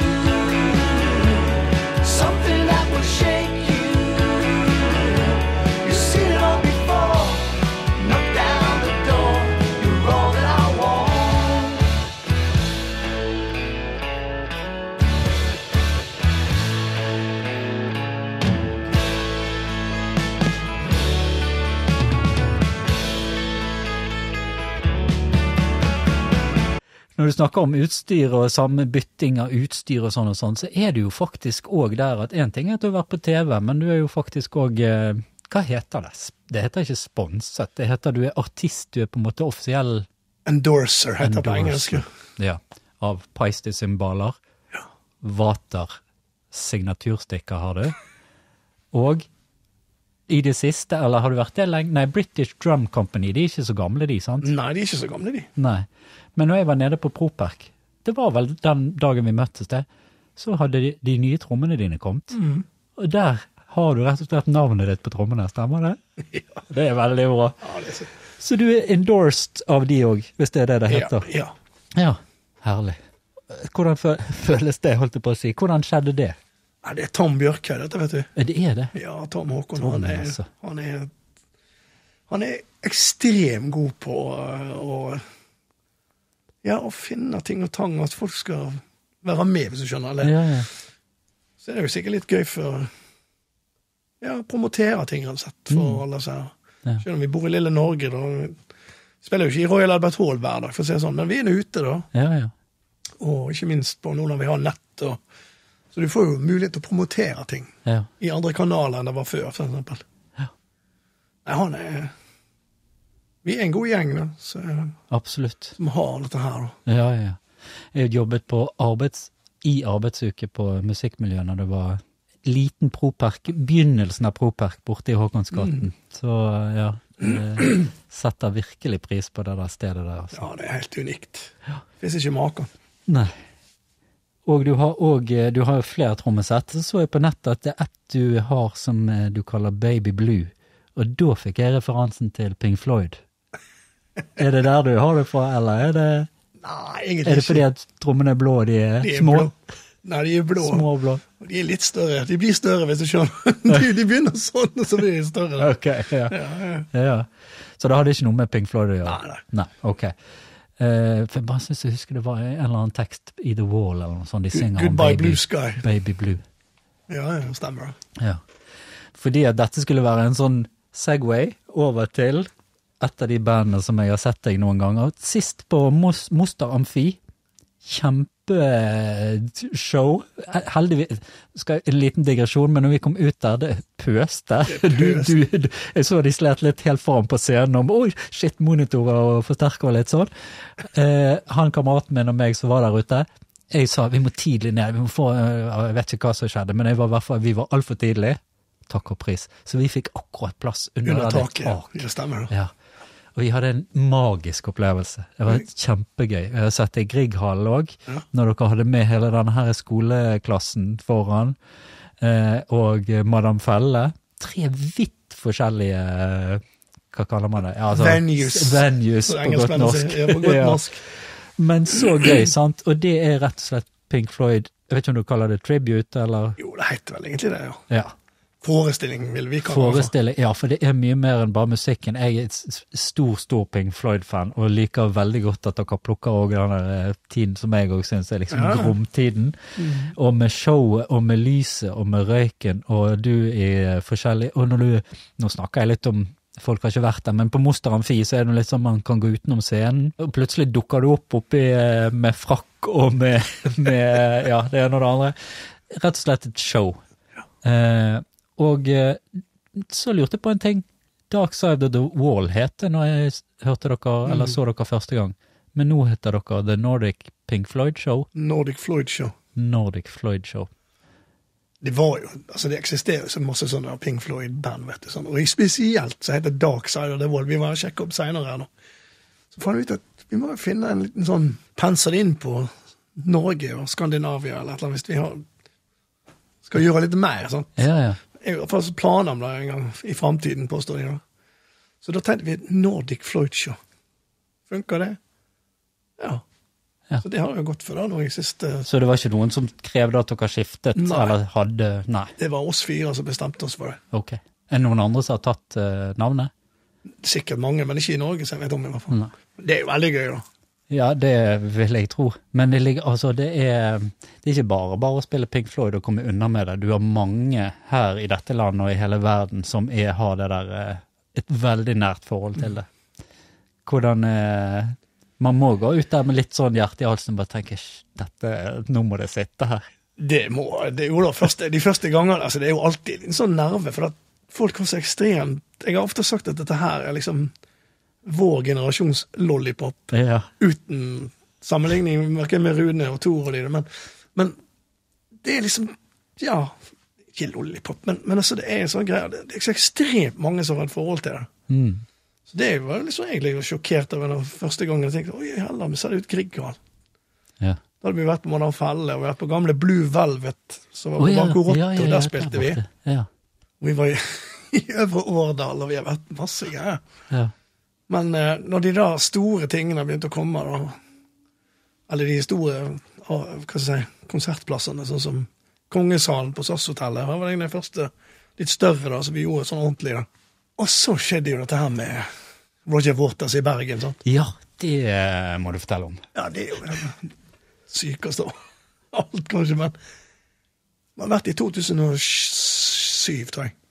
something that will shake you. You've seen it all before. Knock down the door. You're all that I want. Når du snakker om utstyr og samme bytting av utstyr og sånn og sånn, så er det jo faktisk også der at en ting er at du har vært på T V, men du er jo faktisk også, eh, hva heter det? Det heter ikke sponset, det heter du er artist, du er på en måte offisiell Endorser heter det på endorser. engelsk. Ja, av Peisty-symboler. Ja. Vater signaturstikker har du. Og i det siste, eller har du vært det lenge? Nei, British Drum Company, de er ikke så gamle de, sant? Nei, de er ikke så gamle, de. Nei, men når jeg var nede på Properk, det var vel den dagen vi møttes det, så hadde de, de nye trommene dine kommet. Og der har du rett og slett navnet ditt på trommene, stemmer det? Ja. Det er veldig bra. Ja, det er så... Så du er endorsed av de også, hvis det er det det Ja, heter? ja. Ja, herlig. Hvordan fø- føles det, holdt jeg på å si? Hvordan skjedde det? Ja, det er Tom Bjørkøy, dette, vet du. Det er det. Ja, Tom Håkon, Tom, han, er, altså. han, er, han er ekstrem god på uh, å, ja, å finne ting og tang, at folk skal være med, hvis du skjønner. Eller, Ja, ja. Så er det jo sikkert litt gøy for ja, å promotere ting, rett og slett, for Mm. alle seg. Ja. Selv om vi bor i lille Norge, da. Vi spiller jo ikke i Royal Albert Hall hver dag, for å si det sånn, men vi er ute da. Ja, ja. Og ikke minst på nå når vi har nett nett, og, så du får jo mulighet til å promotere ting Ja. i andre kanaler enn det var før, for eksempel. Ja. Nei, han er... Vi er en god gjeng, da, så, Absolutt. som har dette her, da. Ja, ja. Jeg har jobbet på arbeids, i arbeidsuke på musikkmiljøet når det var liten properk, begynnelsen av properk borte i Håkonsgaten. Mm. Så ja, jeg setter virkelig pris på det der stedet der. Altså. Ja, det er helt unikt. Ja. Det finnes ikke maken. Nei. Og du har også, du har jo flere trommesett. Så så jeg på nettet at det er ett du har som du kaller Baby Blue. Og da fikk jeg referansen til Pink Floyd. Er det der du har det fra, eller er det... Nei, egentlig ikke. Er det fordi at trommene er blå, og de er, de er små? Blå. Nei, de er blå. Små og blå. Og de er litt større. De blir større, hvis du skjønner. De, de begynner sånn, og så blir de større. Da. Ok, ja. Ja, ja. ja. Så det hadde ikke noe med Pink Floyd å gjøre? Nei, nei. Nei, ok. Uh, for jeg bare synes jeg husker det var en eller annen tekst i The Wall, eller noe sånt. De synger om Goodbye baby, Blue Sky. Baby Blue. Ja, ja, stemmer det. Ja. Fordi at dette skulle være en sånn segway over til et av de bandene som jeg har sett deg noen ganger. Sist på Mos Moster Amfi, kjempeshow. Heldigvis, skal en liten digresjon, men når vi kom ut der, det pøste. Du, du, du, jeg så de slet litt helt foran på scenen om, oi, shit, monitorer og forsterker og litt sånn. Eh, han kameraten min og meg som var der ute, jeg sa, vi må tidlig ned, vi må få, jeg vet ikke hva som skjedde, men jeg var i hvert fall, vi var alt for tidlig. Takk og pris. Så vi fikk akkurat plass under, under taket. Tak. Ja, det stemmer det. Ja. Og vi hadde en magisk opplevelse. Det var kjempegøy. Jeg har sett det i Grieghallen også, ja. Når dere hadde med hele denne her skoleklassen foran, eh, og Madame Felle. Tre vidt forskjellige, hva kaller man det? Ja, altså, venues. Venues på godt norsk. Ja, på godt ja. norsk. Men så gøy, sant? Og det er rett og slett Pink Floyd. Jeg vet ikke om du kaller det tribute, eller? Jo, det heter vel egentlig det, ja. Ja. Forestilling vil vi kalle det. Forestilling, ja, for det er mye mer enn bare musikken. Jeg er et stor, stor Pink Floyd-fan, og liker veldig godt at dere plukker også denne tiden som jeg også synes er liksom ja. Gromtiden. Mm. Og med showet, og med lyset, og med røyken, og du er forskjellig. Og når du, nå snakker jeg litt om, folk har ikke vært der, men på Moster Amfi så er det litt sånn man kan gå utenom scenen, og plutselig dukker du opp oppi med frakk, og med, med ja, det ene og det andre. Rett og slett et show. Ja. Eh, Og så lurte jeg på en ting. Dark Side of the Wall heter når jeg hørte dere, eller så dere første gang. Men nå heter dere The Nordic Pink Floyd Show. Nordic Floyd Show. Nordic Floyd Show. Det var jo, altså det eksisterer jo så masse sånne Pink Floyd-band, vet du. Sånn. Og spesielt så heter Dark Side of the Wall. Vi var sjekke opp senere her nå. Så fant vi ut at vi må finne en liten sånn pensel inn på Norge og Skandinavia, eller et eller annet, hvis vi har, skal gjøre litt mer, sant? Ja, ja. Jeg har faktisk planer om det en gang i fremtiden, påstår jeg da. Så da tenkte vi Nordic Floyd Show. Funker det? Ja. ja. Så det har jo gått for da, når jeg siste... Så det var ikke noen som krevde at dere skiftet, nei. Eller hadde... Nei. Det var oss fire som bestemte oss for det. Ok. Er det noen andre som har tatt uh, navnet? Sikkert mange, men ikke i Norge, så jeg vet om i hvert fall. Nei. Det er jo veldig gøy da. Ja, det vil jeg tro. Men det, ligger, altså, det, er, det er ikke bare bare å spille Pink Floyd og komme unna med det. Du har mange her i dette landet og i hele verden som er, har det der, et veldig nært forhold til det. Hvordan man må gå ut der med litt sånn hjerte i halsen og bare tenke, dette, nå må det sitte her. Det må, det er jo da første, de første gangene, altså det er jo alltid en sånn nerve, for at folk har så ekstremt, jeg har ofte sagt at dette her er liksom vår generasjons lollipop, ja. Uten sammenligning hverken med Rune og Tor og de, men, men det er liksom, ja, ikke lollipop, men, men altså det er en sånn greie, det er så ekstremt mange som har et forhold til det. Mm. Så det var liksom egentlig sjokkert av den første gangen jeg tenkte, oi, heller, vi ser det ut Grieghallen. Ja. Da hadde vi vært på Madame Felle, og vi vært på gamle Blue Velvet, som var på oh, ja. Banco Rotto, ja, ja, ja, der spilte vi. Ja. Og vi var i, i Øvre Årdal, og vi har vært masse greier. Ja. Men eh, når de da store tingene begynte å komme, da, eller de store hva skal jeg si, konsertplassene, sånn som Kongesalen på SAS-hotellet, det var den første litt større da, så vi gjorde sånn ordentlig da. Og så skjedde jo dette her med Roger Waters i Bergen, sant? Ja, det må du fortelle om. Ja, det er jo det sykeste av alt, kanskje, men man har vært i to tusen og syv, tror jeg.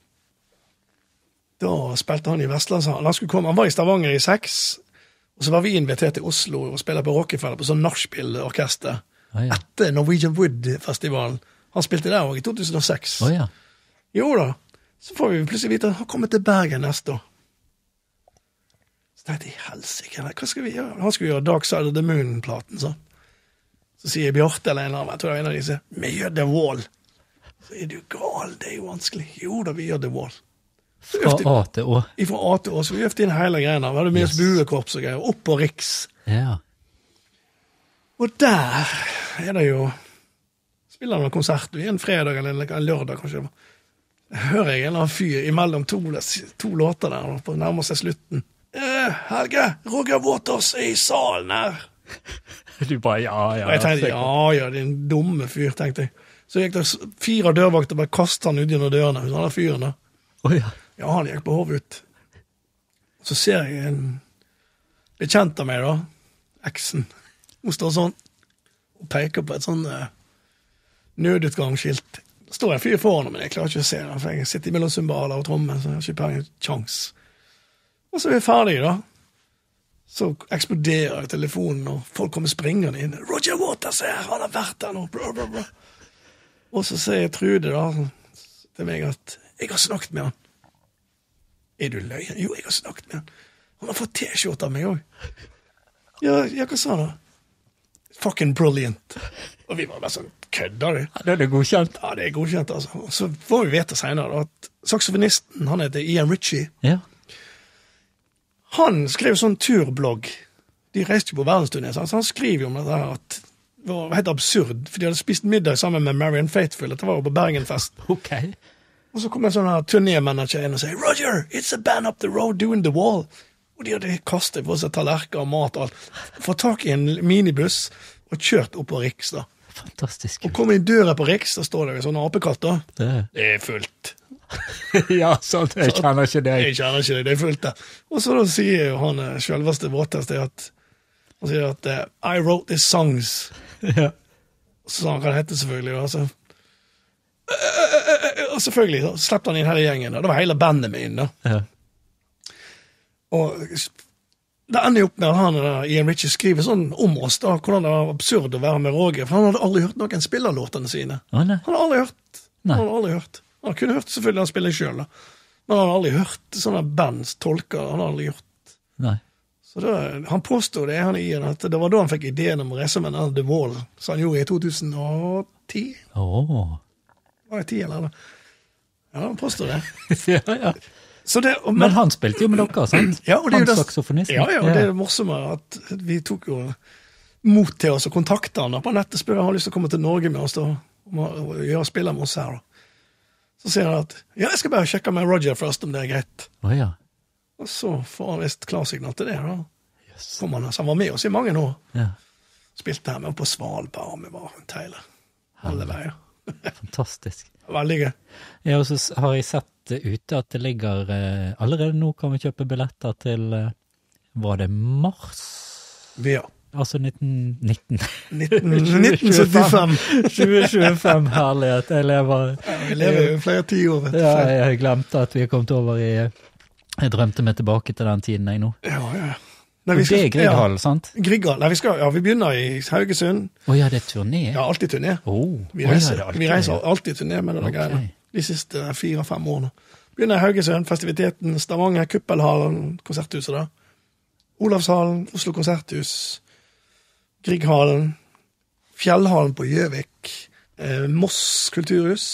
Da spilte han i Vestlandshallen. Han skulle komme, han var i Stavanger i seks, og så var vi invitert til Oslo og spille på Rockefeller på sånn nachspiel-orkester. Å, ja. Etter Norwegian Wood-festivalen. Han spilte der også i to tusen og seks. Å, ja. Jo da, så får vi plutselig vite at han kommer til Bergen neste år. Så tenkte jeg, helsike, hva skal vi gjøre? Han skulle gjøre Dark Side of the Moon-platen, så. Så sier Bjarte eller en eller annen, jeg tror det er en av de sier, vi gjør The Wall. Så er du gal, det er jo vanskelig. Jo da, vi gjør The Wall. Fra A til Å. Fra A til Å, så vi øvde inn hele greiene. Vi hadde med oss Yes. buekorps og greier, opp på Riks. Ja. Og der er det jo, spiller noen konsert, en fredag eller en lørdag kanskje. Hører jeg en eller annen fyr imellom to, to låter der, på nærmere seg slutten. Eh, Helge, Roger Waters er i salen her. Du bare, ja, ja. Og jeg tenkte, ja, ja, det er en dumme fyr, tenkte jeg. Så gikk det fire dørvakter, bare kastet han ut gjennom dørene, hos han der fyren da. Å, ja. Ja, han gikk på hodet ut. Så ser jeg en bekjent av meg da, eksen, hun står sånn, og peker på et sånn uh, nødutgangsskilt. Det står en fyr foran, men jeg klarer ikke å se det, for jeg sitter mellom cymbaler og trommer, så jeg har ikke penger kjans. Og så er vi ferdige da. Så eksploderer telefonen, og folk kommer springende inn. Roger Waters her, han har vært der nå, bla, bla, bla. Og så sier Trude da, til meg at, jeg har snakket med han. Er du løgn? Jo, jeg har snakket med han. Han har fått t-skjort av meg også. Ja, ja, hva sa han da? Fucking brilliant. Og vi var bare sånn, kødder du? Ja, det er det godkjent. Ja, det er godkjent, altså. Og så får vi vite senere da, at saksofonisten, han heter Ian Ritchie, Ja. han skrev sånn turblogg. De reiste jo på verdensturné, så han skriver jo om det der at det var helt absurd, for de hadde spist middag sammen med Marianne Faithfull, at det var jo på Bergenfest. Ok. Og så kom en sånn her turnémanager inn og sier, Roger, it's a band up the road doing The Wall. Og de hadde kastet på seg tallerker og mat og alt. Fått tak i en minibuss og kjørt opp på Riks da. Fantastisk. Og kom inn døra på Riks, da står det en sånn apekatt da. Det. Det er fullt. Ja, sånn, jeg kjenner ikke deg. Jeg kjenner ikke det, det er fullt der. Og så da sier jo han eh, selveste Waters det at, han sier at eh, I wrote these songs. Ja. Så sa han hva det hette selvfølgelig, og så og selvfølgelig så sleppte han inn hele gjengen, da. Det var hele bandet med inn da. Ja. Og det ender jo opp med at han, da, Ian Ritchie, skriver sånn om oss da, hvordan det var absurd å være med Roger, for han hadde aldri hørt noen spille låtene sine. Å, nei. Han hadde aldri hørt. Nei. Han hadde aldri hørt. Han kunne hørt selvfølgelig han spiller selv da, men han hadde aldri hørt sånne bands tolker, han hadde aldri gjort. Nei. Så da, han påstod det, han Ian, at det var da han fikk ideen om å reise med den The Wall, som han gjorde i to tusen og ti. Åh. Var det ti eller? Ja, han påstod det. Ja, ja. Så det og, Men han spilte jo med dere, sant? ja, og det er jo han det- saksofonisten. Ja, ja, og det er det morsomme at vi tok jo mot til oss og kontakta han da på nettet, spør han har lyst til å komme til Norge med oss da, og, og gjøre spiller med oss her da. Så sier han at, ja, jeg skal bare sjekke med Roger først om det er greit. Å, ja. Og så får han visst klarsignal til det da. Yes. Kom han, så han var med oss i mange år. Ja. Spilte her med på Svalbard, og vi var rundt hele, alle veier. Fantastisk. Veldig gøy. Ja, og så s- har jeg sett eh, ute at det ligger, eh, allerede nå kan vi kjøpe billetter til, eh, var det mars? Vi har Altså nitten... nitten. nitten syttifem. tjue tjuefem, herlighet. Jeg lever... Vi lever jo flere tiår, vet du. Ja, jeg glemte at vi er kommet over i... Jeg drømte meg tilbake til den tiden jeg nå. Ja, ja. Og Nei, vi det skal- er Grieghallen, sant? Ja, Grieghallen. Nei, vi skal, ja, vi begynner i Haugesund. Åja, det er turné? Ja, alltid turné. Oh, Vi åja, reiser, det er alltid vi reiser det. alltid turné med denne Ok. greiene. De siste fire-fem årene. Begynner i Haugesund, festiviteten, Stavanger, Kuppelhallen, konserthuset da. Olavshallen, Oslo konserthus, Grieghallen, Fjellhallen på Gjøvik, eh, Moss kulturhus,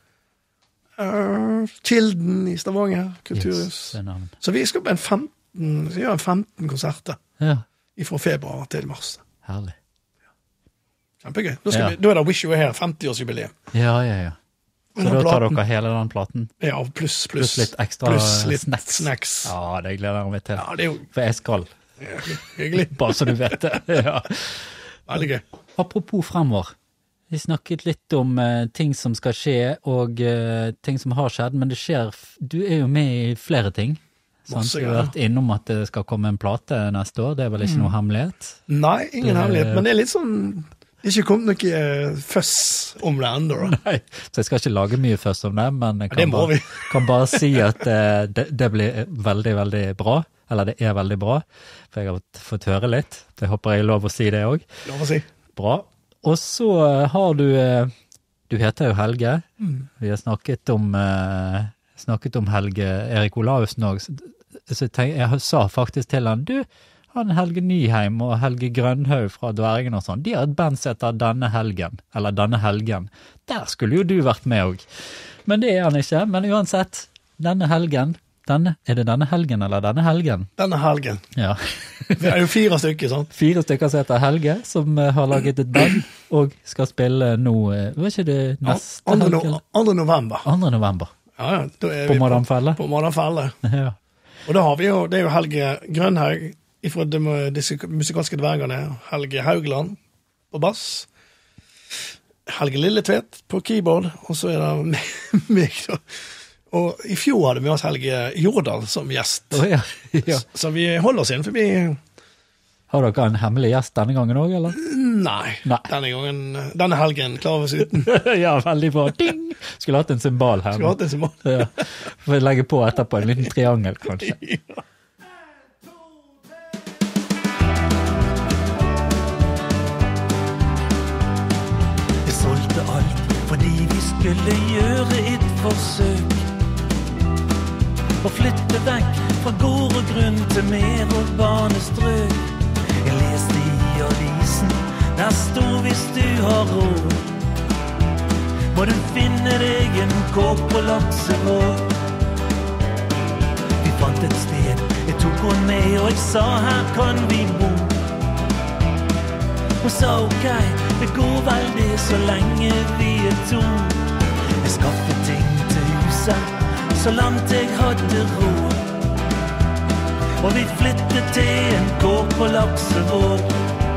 eh, Kilden i Stavanger kulturhus. Yes, det er navn. Så vi skal på en femten, vi gjør en femten konserter Ja, fra februar til mars. herlig. Kjempegøy. Da, skal Ja. vi, da er det Wish You Were Here, femti-årsjubileum. Ja, ja, ja. Så da tar dere hele den platen? Ja, pluss, pluss. Pluss litt ekstra pluss litt snacks. snacks. Ja, det gleder jeg meg til. Ja, det er jo For jeg skal, hyggelig. bare så du vet det. Ja. Veldig gøy. Apropos fremover. Vi snakket litt om eh, ting som skal skje, og eh, ting som har skjedd, men det skjer, f- du er jo med i flere ting. Sant? Masse Du har vært innom at det skal komme en plate neste år, det er vel ikke noe hemmelighet? Nei, ingen Det- hemmelighet, men det er litt sånn, det er ikke kommet noe eh, føss om det enda da. Nei, så jeg skal ikke lage mye først om det, men jeg det kan, må bare, vi. kan bare si at eh, det, det blir veldig, veldig bra, eller det er veldig bra, for jeg har fått høre litt, jeg håper jeg er lov å si det også. Lov å si. Bra. Og så har du, du heter jo Helge, mm. vi har snakket om, snakket om Helge Erik Olausen også, så jeg, jeg sa faktisk til han, du, han Helge Nyheim og Helge Grønhaug fra Dvergen og sånn, de har et band som heter Denne Helgen, eller Denne Helgen, der skulle jo du vært med også. Men det er han ikke, men uansett, Denne Helgen, denne, er det Denne Helgen eller Denne Helgen? Denne Helgen. Ja. Det er jo fire stykker, sant? Fire stykker som heter Helge, som uh, har laget et band, og skal spille nå, uh, hva er ikke det neste ja, andre, helgen? no, andre november. andre november. Ja, ja, da er på vi Madame Felle? På, på Madame Felle. Ja. Og da har vi jo, det er jo Helge Grønhaug, fra de, de musikalske dvergene, Helge Haugland på bass, Helge Lilletvedt på keyboard, og så er det meg da. Og i fjor hadde vi oss Helge Jordal som gjest. Oh, ja. Ja. Så, så vi holder oss inn forbi. Har dere en hemmelig gjest denne gangen også, eller? Nei, Nei. Denne gangen, denne helgen klarer vi oss uten. Ja, veldig bra. Ding! Skulle hatt en symbol her. Skulle hatt en symbol. Ja. Får jeg legge på etterpå en liten triangel, kanskje. Ja. Jeg solgte alt fordi vi skulle gjøre et forsøk og flytte vekk fra gård og grunn til mer urbane strøk. Jeg leste i avisen, der stod hvis du har råd, må du finne deg en kåk på Laksevåg. Vi fant et sted, jeg tok henne med, og jeg sa her kan vi bo. Hun sa ok, det går vel det så lenge vi er to. Jeg skaffet ting til huset, så langt jeg hadde råd, og vi flyttet til en kåk på Laksevåg.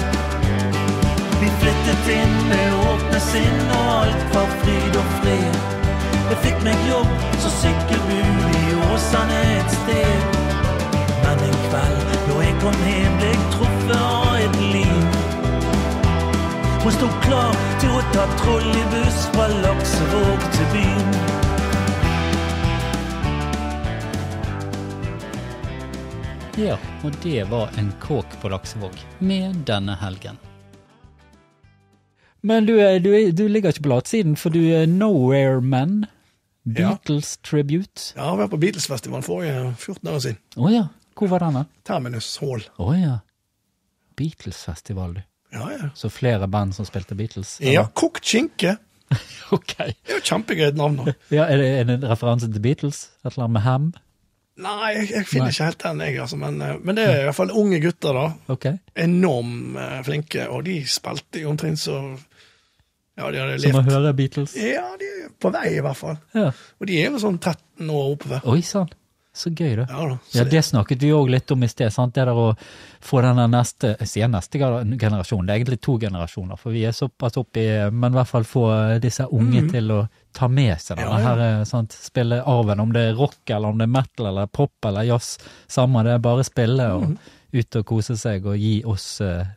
Vi flyttet inn med åpne sinn, og alt var fryd og fred. Jeg fikk meg jobb så sykkelbud i Åsane et sted. Men en kveld, når jeg kom hjem, ble jeg truffet av et liv. Hun stod klar til å ta trolleybuss fra Laksevåg til byen. Ja, og det var en kåk på Laksevåg med Denne Helgen. Men du, du, du ligger ikke på latsiden, for du er Nowhere Man, Beatles ja. Tribute. Ja, jeg var på Beatles-festivalen forrige fjorten år siden. Åja, hvor var denne? Terminus Hall. Åja, Beatles-festival du. Ja, ja. Så flere band som spilte Beatles? Eller? Ja, kokt skinke. Ok. Det er jo et kjempegøyt navn da. Ja, er det, er det en referanse til Beatles? Et eller annet med Ham? Nei, jeg, jeg finner Nei. ikke helt den, jeg, altså, men, men det er i hvert fall unge gutter da. Ok. Enormt uh, flinke, og de spilte jo omtrent så... Ja, de hadde Som å levd. høre Beatles? Ja, de er på vei i hvert fall. Ja. Og de er jo sånn tretten år oppover. Oi, sånn. Så gøy da. Ja, da. Så Ja, det snakket vi også litt om i sted, sant? Det der å få denne neste, jeg sier neste generasjon, det er egentlig to generasjoner, for vi er såpass oppe i, men i hvert fall få disse unge mm. til å ta med seg denne ja, ja. her, sant? Spille arven, om det er rock, eller om det er metal, eller pop, eller jazz, samme, det er bare spille og mm. ut og kose seg, og gi oss, uh,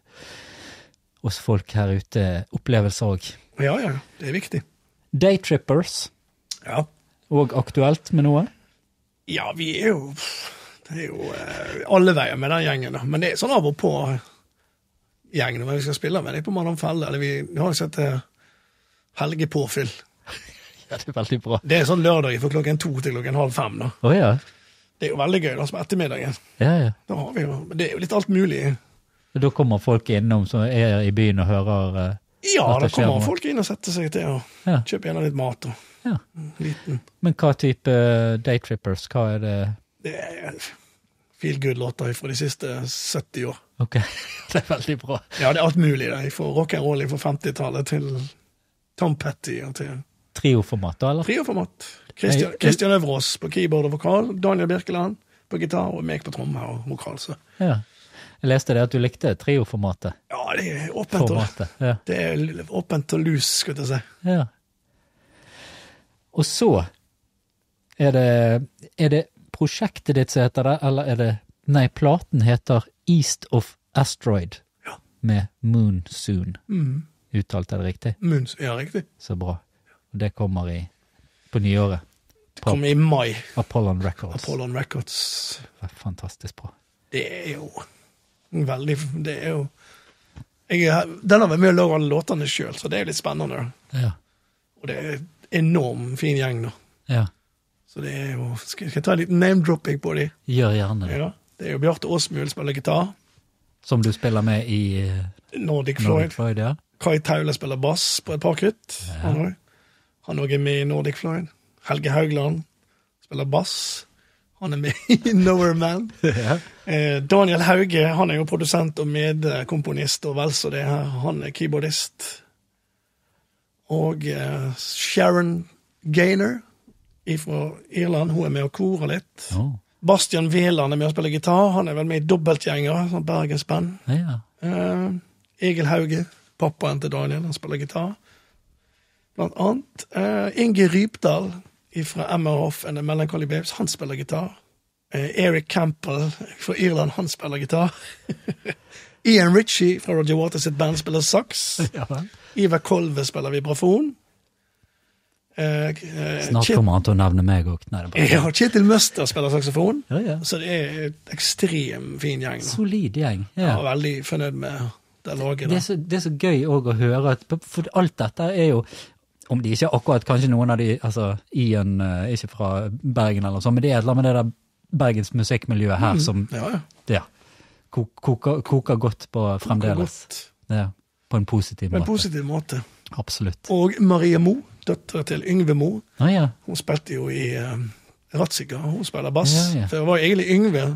oss folk her ute opplevelser også. Ja, ja, det er viktig. Daytrippers, Ja. og aktuelt med noe? Ja, vi er jo, det er jo eh, alle veier med den gjengen da. Men det er sånn av og på gjengen når vi skal spille med. Det er på Madame Felle, eller vi, vi har jo sett eh, Helge Påfyll. Ja, det er veldig bra. Det er sånn lørdag fra klokken to til klokken halv fem da. Åja, Det er jo veldig gøy da, som ettermiddagen. ja, ja. Da har vi jo, men det er jo litt alt mulig. Da kommer folk innom som er i byen og hører uh, Ja, at da det skjer kommer noe. folk inn og setter seg til og Ja. kjøper gjerne litt mat og Ja. liten. Men hva type uh, daytrippers, hva er det? Det er feel good-låter fra de siste sytti år. Ok, det er veldig bra. Ja, det er alt mulig da. Fra rock'n'roll fra femtitallet til Tom Petty og til Trioformat da, eller? trioformat. Christian, Nei, Christian Øvrås på keyboard og vokal, Daniel Birkeland på gitar og meg på tromme og vokal. Så. Ja. Jeg leste det at du likte trioformatet. Ja, det er åpent og, Formatet, ja. det er åpent og lus, skulle jeg si. Ja. Og så er det, er det prosjektet ditt som heter det, eller er det, nei, platen heter East of Asteroid Ja. med Moon Soon. Mm. Uttalt er det riktig? Muns, ja, riktig. Så bra. Og det kommer i, på nyåret. Det kom i mai. Apollon Records. Apollon Records. Det er fantastisk bra. Det er jo veldig, det er jo Jeg, er- den har vært med å lage alle låtene selv, så det er litt spennende. Da. Ja. Og det er enormt fin gjeng da. Ja. Så det er jo, skal skal jeg ta en liten name-dropping på de? Gjør gjerne det. Ja. Det er jo Bjarte Åsmul spiller gitar, Som du spiller med i eh, Nordic Floyd. Nordic Floyd, ja. Kai Taule spiller bass på et par kutt. Han også. Han også er med i Nordic Floyd. Helge Haugland spiller bass. Han er med i Nowhere Man. ja. Eh, Daniel Hauge, han er jo produsent og medkomponist og vel så det her. Han er keyboardist. Og eh, Sharon Gaynor fra Irland, hun er med og korer litt. Oh. Bastian Veland er med og spiller gitar. Han er vel med i dobbeltgjenger, sånn Bergensband. Ja. Eh, Egil Hauge, pappaen til Daniel, han spiller gitar. Blant annet eh, Inge Rypdal fra M R F and the Melancholy Babes, han spiller gitar. Eh, Eric Campbell fra Irland, han spiller gitar. Ian Ritchie fra Roger Waters sitt band spiller sax. ja vel. Ivar Kolve spiller vibrafon. Eh, eh, Snart Kjet- kommer han til å nevne meg òg. Nei, det er bare ja, Kjetil Møster spiller saksofon. ja, ja. Så det er et ekstrem fin gjeng. Da. Solid gjeng. Jeg Ja. er veldig fornøyd med det laget. Det Da. er, så, det er så gøy også å høre, at, for alt dette er jo, om de ikke akkurat, kanskje noen av de, altså Ian, eh, ikke fra Bergen eller sånn, men det er et eller annet med det der Bergens musikkmiljøet her som, Ja, ja. ja, ko- koker, koker godt på fremdeles. Godt. Ja, på en positiv På en måte. positiv måte. Absolutt. Og Maria Mo, døtter til Yngve Mo, Ah, ja. hun spilte jo i um, Ratzika, hun spiller bass. Ja, ja. For det var egentlig Yngve,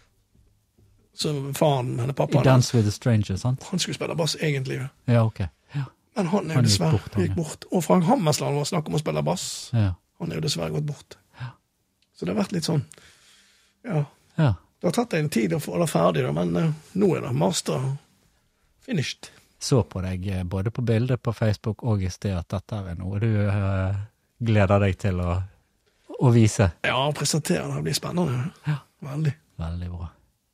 som faren, henne I pappaen, Dance with a Stranger, sant? han skulle spille bass egentlig. Ja, ok. Ja, Men han er jo Han gikk dessverre bort, han, gikk ja. bort. Og Frank Hammersland var snakk om å spille bass. ja. Han er jo dessverre gått bort. Så det har vært litt sånn, ja, ja. det har tatt en tid å få det ferdig, da, men uh, nå er det master finished. Så på deg eh, både på bildet på Facebook og i sted at dette er noe du eh, gleder deg til å, å vise. Ja, presentere det blir spennende. Ja. Veldig. Veldig bra.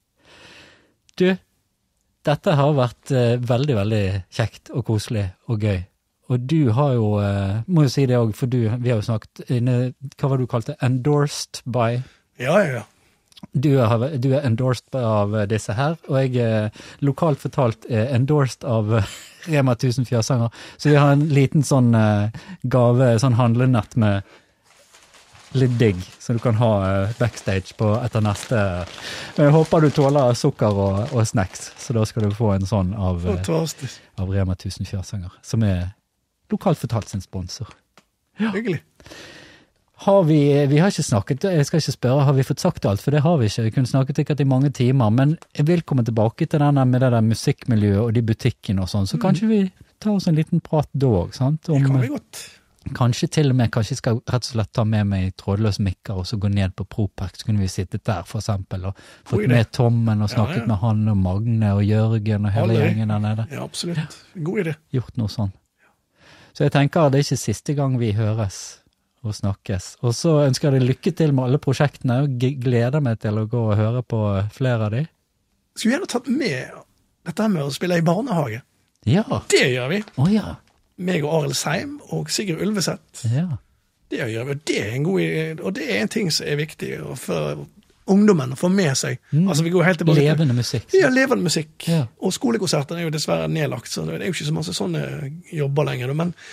Du, dette har vært eh, veldig, veldig kjekt og koselig og gøy. Og du har jo, eh, må jo si det også, for du, vi har jo snakket inne, hva var det du kalte, endorsed by, Ja, ja, ja. du er, du er endorsed av disse her, og jeg er lokalt fortalt er endorsed av eh, Rema tusen Fjørsanger, så vi har en liten sånn eh, gave, sånn handlenett med litt digg, så du kan ha eh, backstage på etter neste. Men jeg håper du tåler sukker og, og snacks, så da skal du få en sånn av, eh, Fantastisk. av Rema tusen Fjørsanger, som er lokalt fortalt sin sponsor. Hyggelig. Har vi, vi har ikke snakket, jeg skal ikke spørre, har vi fått sagt alt, for det har vi ikke. Vi kunne snakket sikkert i mange timer, men jeg vil komme tilbake til denne med det der musikkmiljøet og de butikkene og sånn, så kanskje vi tar oss en liten prat da også, sant? Det kan Om, vi godt. kanskje til og med, kanskje jeg skal rett og slett ta med meg trådløs mikker og så gå ned på Propack, så kunne vi sittet der for eksempel, og fått God idé. med Tommen og Ja, snakket ja. med han og Magne og Jørgen og hele Aldri. gjengen der nede. Ja, absolutt. God idé. Gjort noe sånn. Så jeg tenker det er ikke siste gang vi høres og snakkes. Og så ønsker jeg deg lykke til med alle prosjektene, og g- gleder meg til å gå og høre på flere av de. Skulle gjerne tatt med dette med å spille i barnehage. Ja, Det gjør vi. å ja, Meg og Arild Seim og Sigurd Ulveseth. ja, Det gjør vi. Det er en god idé, og det er en ting som er viktig for ungdommen å få med seg. Altså, vi går helt tilbake til- levende musikk. Ja, levende musikk. Ja. Og skolekonsertene er jo dessverre nedlagt, så det er jo ikke så masse sånne jobber lenger. da, Men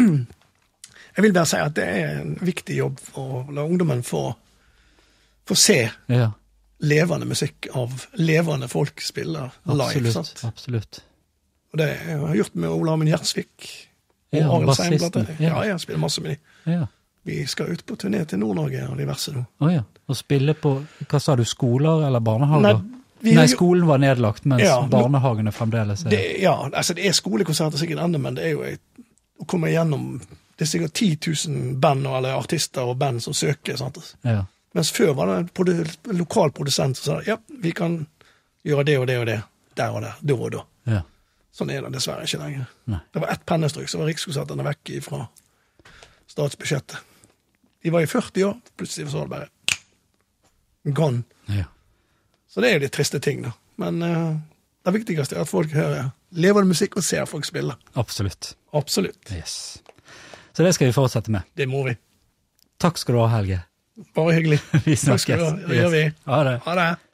jeg vil bare si at det er en viktig jobb for å la ungdommen få, få se Ja, levende musikk av levende folk spiller live. absolutt, Sant? absolutt. Og det har jeg gjort med Ola Amund Gjersvik. Og Ja, Arild Seim, blant bassisten, annet. ja. Ja, jeg spiller masse med de. Ja, Vi skal ut på turné til Nord-Norge og diverse nå. å ja. Og spille på, hva sa du, skoler eller barnehager? Nei, vi har Nei, jo- skolen var nedlagt, mens Ja, nå- barnehagene fremdeles er. Det, ja, altså det er skolekonserter sikkert ennå, men det er jo et, å komme igjennom. Det er sikkert ti tusen band og- eller artister og band som søker. Sant? Ja, Mens før var det en produ lokal produsent som sa ja, vi kan gjøre det og det og det, der og der, da og da. ja, Sånn er det dessverre ikke lenger. nei. Det var ett pennestrøk, så var Rikskonsertene vekk fra statsbudsjettet. De var i førti år, plutselig så var det bare gone. Ja. Så det er jo de triste ting, da. Men eh, det viktigste er at folk hører levende musikk og ser folk spille. Absolutt. Absolutt. Yes. Så det skal vi fortsette med. Det må vi. Takk skal du ha, Helge. Bare hyggelig. Vi Takk skal snakkes. du ha. Det gjør vi. Ha det. Ha det.